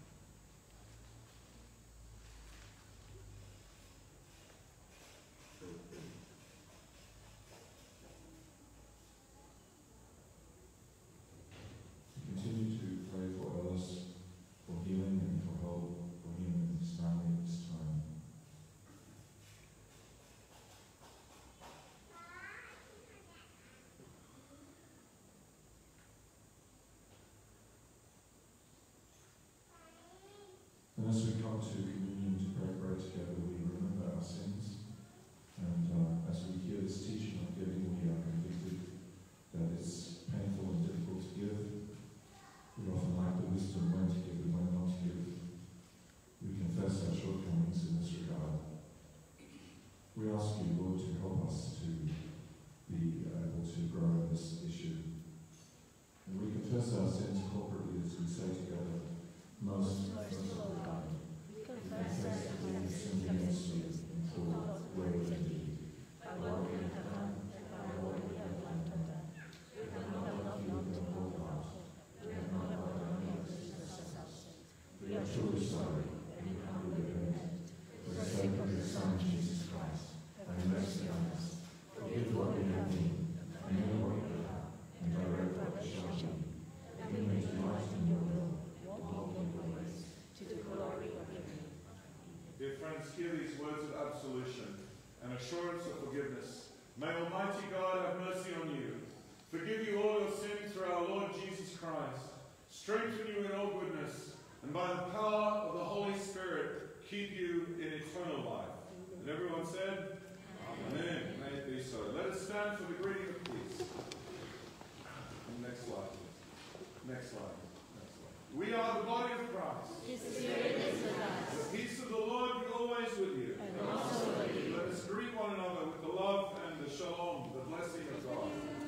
Continue to pray for Ellis, for healing and for help for him and his family at this time. And as we come to communion to break bread together, we remember our sins. And uh, as we hear this teaching of giving, we are convicted that it's painful and difficult to give. We often lack the wisdom when to give and when not to give. We confess our shortcomings in this regard. We ask you, Lord, to help us to be able to grow May Almighty God have mercy on you, forgive you all your sins through our Lord Jesus Christ, strengthen you in all goodness, and by the power of the Holy Spirit, keep you in eternal life. And everyone said, Amen. May it be so. Let us stand for the greeting of peace. Next slide. Next slide. Next slide. We are the body of Christ. His Spirit is with us. The peace of the Lord be always with you. And also with you. Let us greet one another with the love and the shalom, the blessing of God.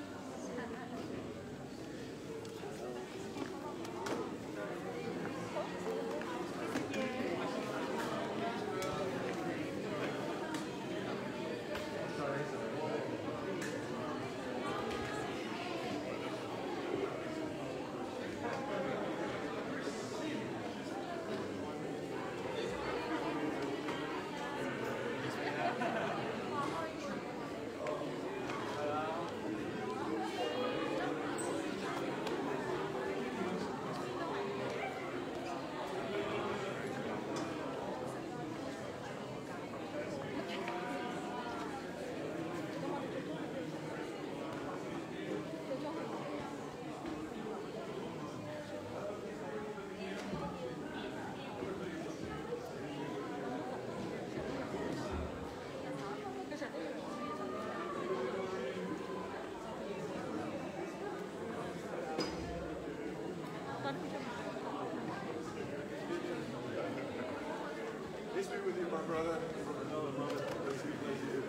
Peace be with you, my brother. Another brother. Bless you, bless you.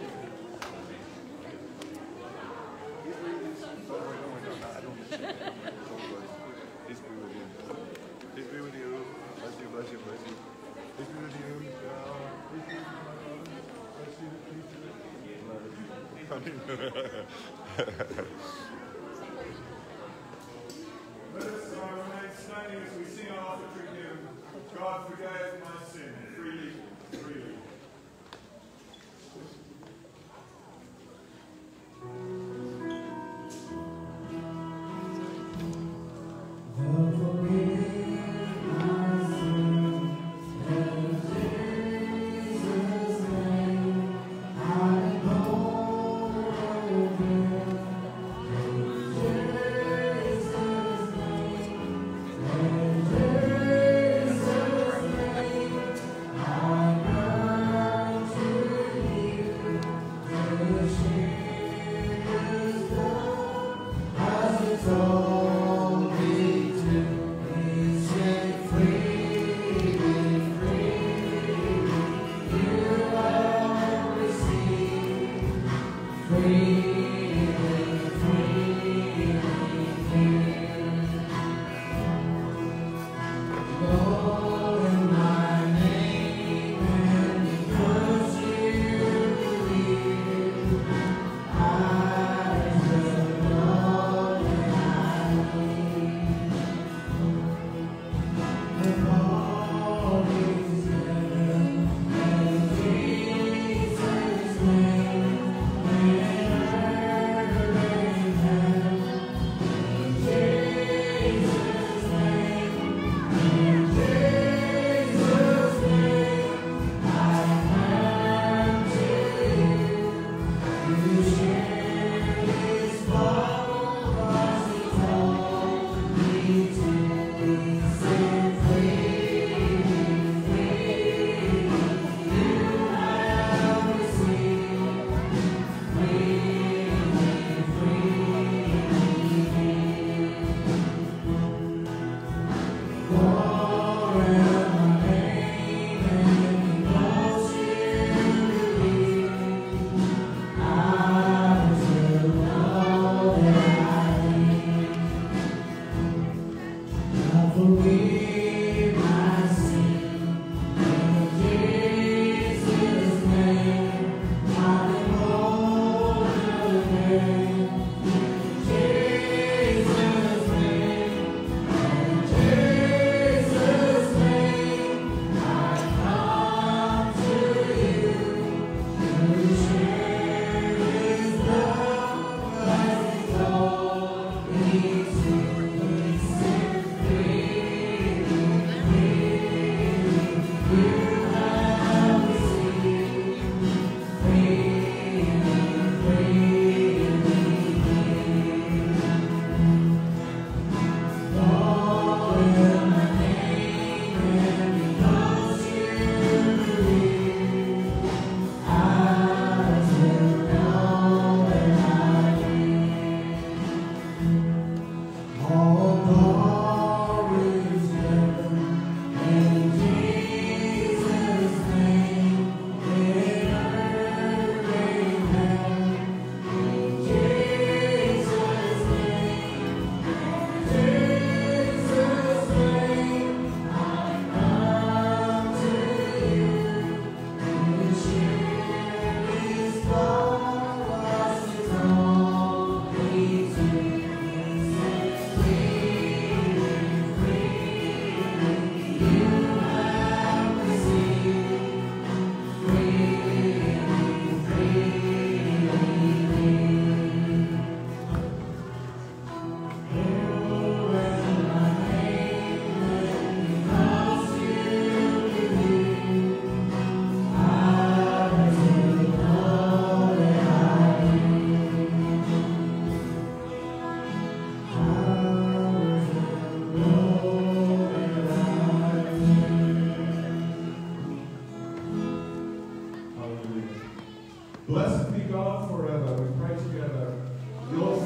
Peace be with you. Oh, wait, oh my God, I don't miss you. Don't worry. Peace be with you. Peace be with you. Bless you, bless you, bless you. Peace be with you, Michelle. Peace be with you, my brother. Bless you, peace be with you. Let us uh, remain standing as we sing our offertory hymn, God forgave my sin, freely, freely. Jesus' name.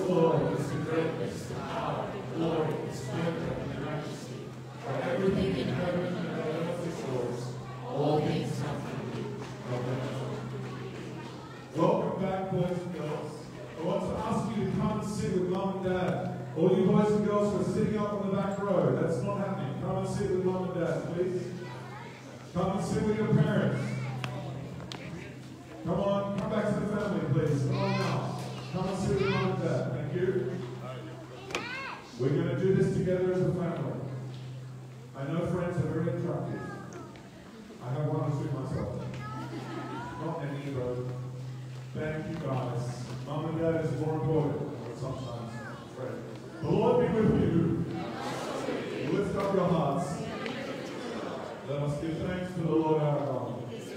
Lord is the greatness, the power, the glory, the splendor, and the majesty. For everything in heaven and earth is yours. All things come from you. Amen. Welcome back, boys and girls. I want to ask you to come and sit with mom and dad. All you boys and girls who are sitting up on the back row, that's not happening. Come and sit with mom and dad, please. Come and sit with your parents. Come on, come back to the family, please. Come on now. Come and sit with mom and dad. Thank you. We're going to do this together as a family. I know friends are very attractive. I have one or two myself. Not many, but thank you guys. Mom and dad is more important sometimes. Friend. The Lord be with you. Lift up your hearts. Let us give thanks to the Lord our God.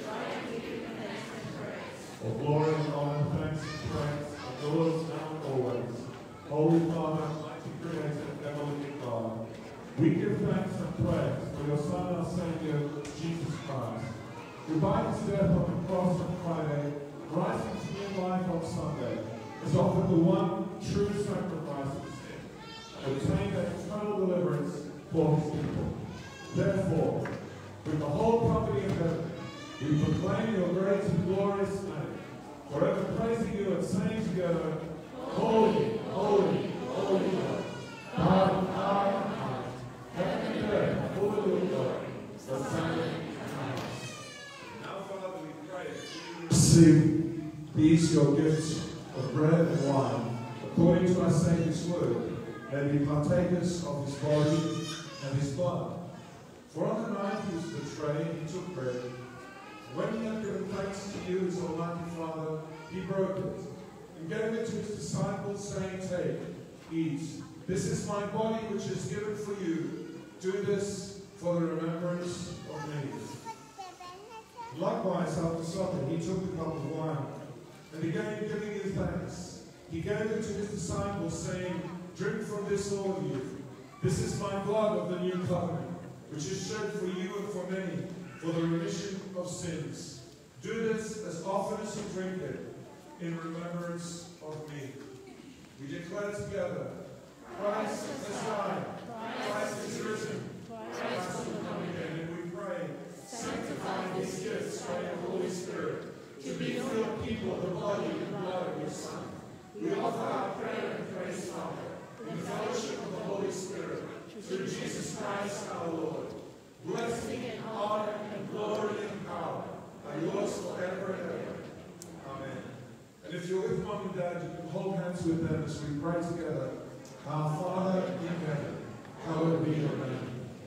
For glory and honor, thanks and praise, adores now and always. Holy Father, mighty Creator, ever-living God, we give thanks and praise for your Son, our Savior, Jesus Christ, who by his death on the cross on Friday, rising to new life on Sunday, has offered the one true sacrifice of sin, and obtained an eternal deliverance for his people. Therefore, with the whole company of heaven, we proclaim your great and glorious name, forever praising you and saying together, Holy, holy, holy Lord, God of power and might, heaven and earth are full of your glory. Hosanna in the highest. Now, Father, we pray that you receive these your gifts of bread and wine, according to our Saviour's word, may be partakers of his body and his blood. For on the night he was betrayed, he took bread. When he had given thanks to you, his almighty Father, he broke it and gave it to his disciples, saying, Take, eat. This is my body which is given for you. Do this for the remembrance of me. Likewise, after supper, he took the cup of wine, and again giving you thanks, he gave it to his disciples, saying, Drink from this, all of you. This is my blood of the new covenant, which is shed for you and for many, for the remission of sins. Do this as often as you drink it, in remembrance of me. We declare together, Christ has died, Christ is risen, Christ will come again, and we pray, sanctify these gifts by your Holy Spirit, to be filled people of the body and blood of your Son. We offer our prayer and praise, Father, in the fellowship of the Holy Spirit, through Jesus Christ our Lord. Blessing and honor and glory and power are yours forever and ever. Amen. And if you're with mom and dad, you can hold hands with them as we pray together. Our Father in heaven, hallowed be your name.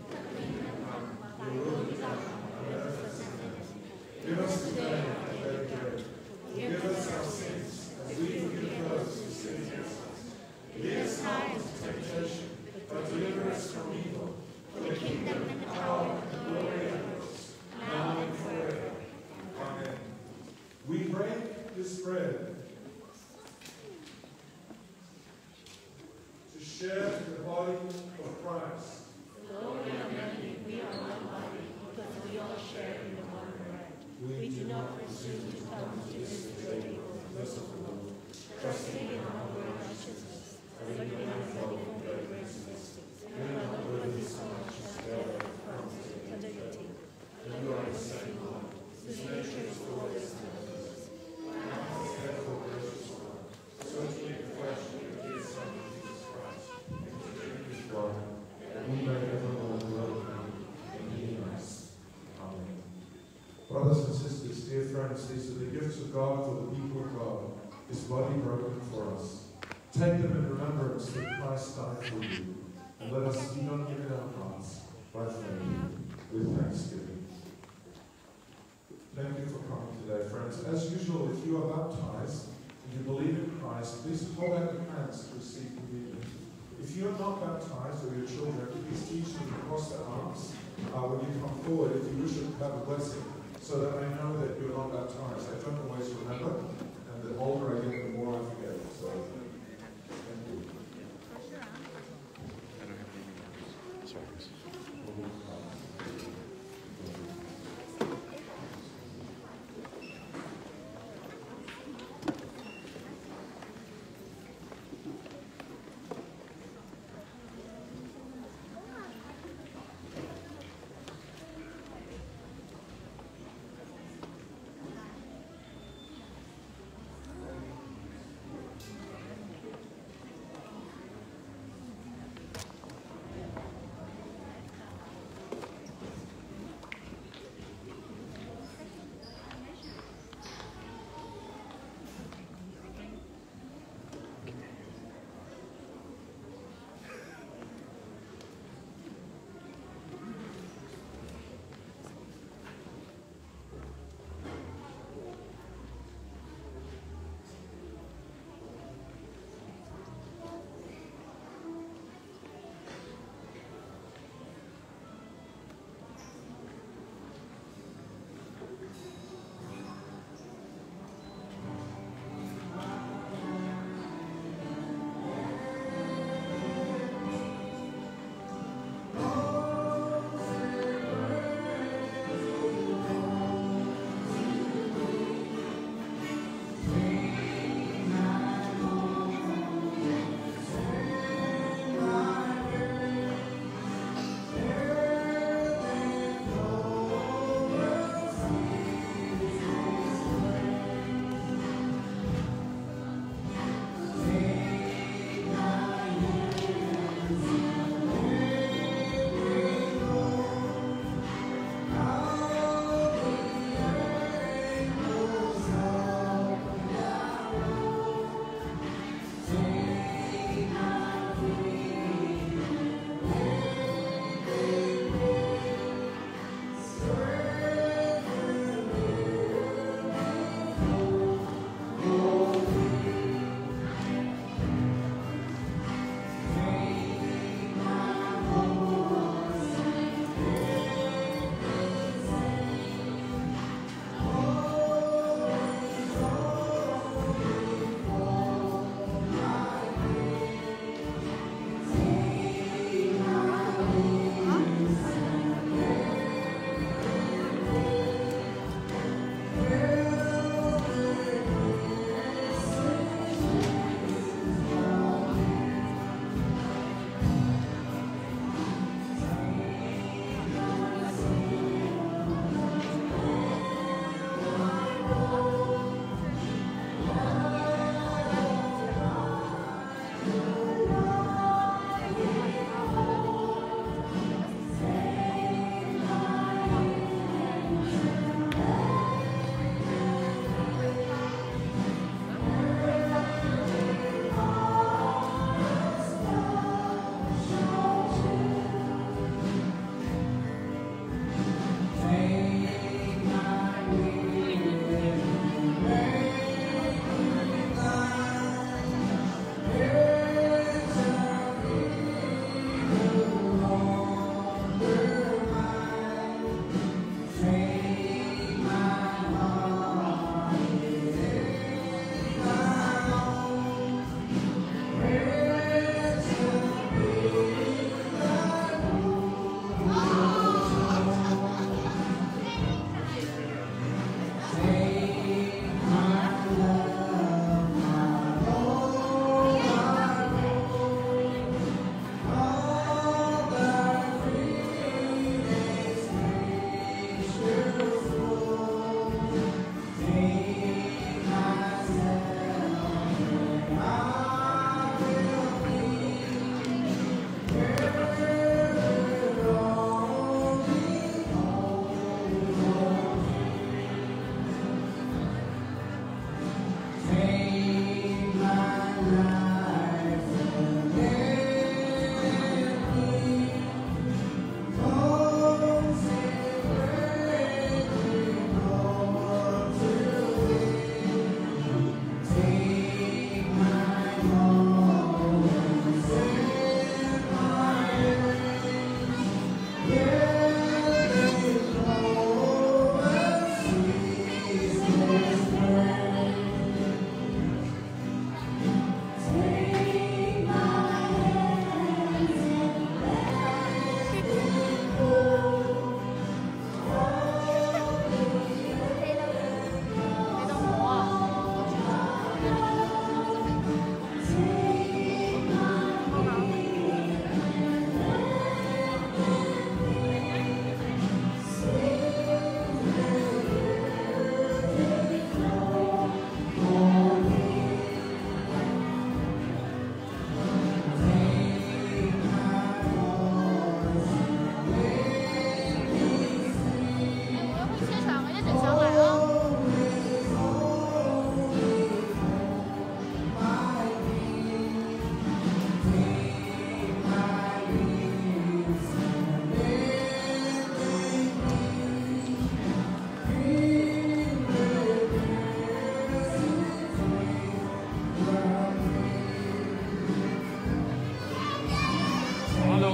Your will be done on earth as in heaven. Give us today our daily bread. Forgive us our sins, as we forgive those who sin against us. Lead us not into temptation, but deliver us from evil. For the kingdom and the power and the glory are yours, now and forever. Amen. We break this bread to share the body of Christ. Though we are many, we are one body, because we all share in the one bread. We do not presume to come to this table merciful, trusting in our own righteousness, but in our own grace. We are not worthy so much as bear the crumbs under your table. You are the same one, whose nature is glorious to us. Therefore, gracious Lord, certainly the flesh and the deeds of Jesus Christ, and to drink his blood, that we may evermore dwell with him in us. Amen. Brothers and sisters, dear friends, these are the gifts of God for the people of God, his body broken for us. Take them in remembrance that Christ died for you. And let us be on in our hearts by faith with thanksgiving. Thank you for coming today, friends. As usual, if you are baptized and you believe in Christ, please hold out your hands to receive communion. If you are not baptized or your children, please teach them to cross their arms uh, when you come forward if you wish to have a blessing, so that I know that you are not baptized. I don't always remember, and the older I get, the more I forget. So, thank you.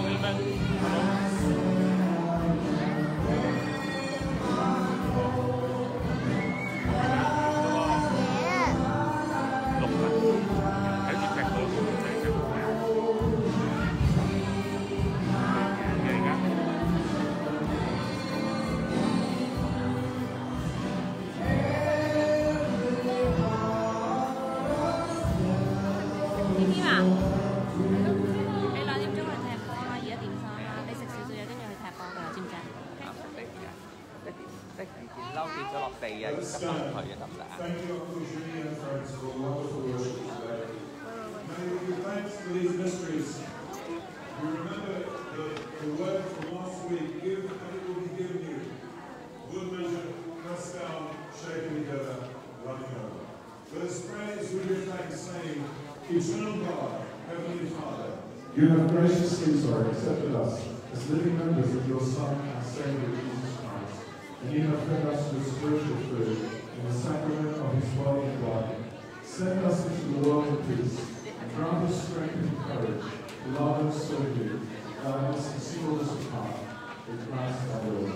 Let's stand. Thank you, Uncle Judy and friends, for a wonderful worship today. May we give thanks for these mysteries. We remember the, the word from last week, give and it will be given you. Good measure, pressed down, shaken together, running over. Let us pray as we give thanks, saying, Eternal God, Heavenly Father, you have graciously sorry, accepted us as living members of your Son and Saviour Jesus Christ, and you have fed us with spiritual food in the sacrament of his body and blood. Send us into the world of peace, and grant us strength and courage to love and serve you, guide us and seal us apart with Christ our Lord.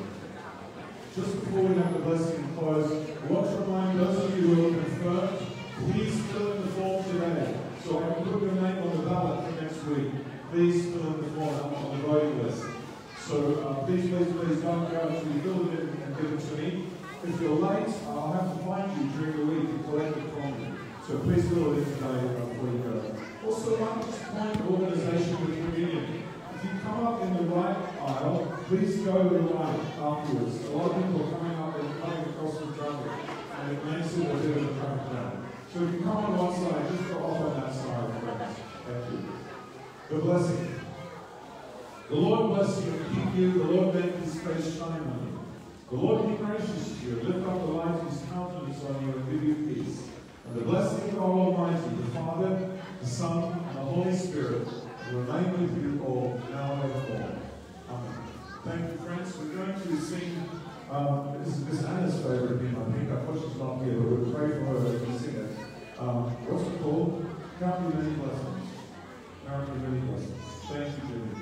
Just before we have the blessing and close, I want to remind those of you who are confirmed, please fill in the form today, so I can put your name on the ballot for next week. Please fill in the form on the voting list. So uh, please, please, please don't go until you fill it in and give it to me. If you're late, I'll have to find you during the week and collect it from you. So please fill it in today before you go. Also, one point organisation with communion. If you come up in the right aisle, please go to the right afterwards. A lot of people are coming up and coming across the jungle, and it makes it a bit of a traffic jam. So if you come on one side, just go off on that side, friends. Thank you. The blessing. The Lord bless you and keep you. The Lord make his face shine on you. The Lord be gracious to you and lift up the light of his countenance on you and give you peace. And the blessing of our Almighty, the Father, the Son, and the Holy Spirit will remain with you all, now and evermore. Amen. Thank you, friends. We're going to sing, um, this is Miss Anna's favourite hymn, I think. I thought she's not here, but we'll pray for her as we sing it. Um, what's it called? Count me many blessings. Count me many blessings. Thank you, Jimmy.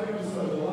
thank you for the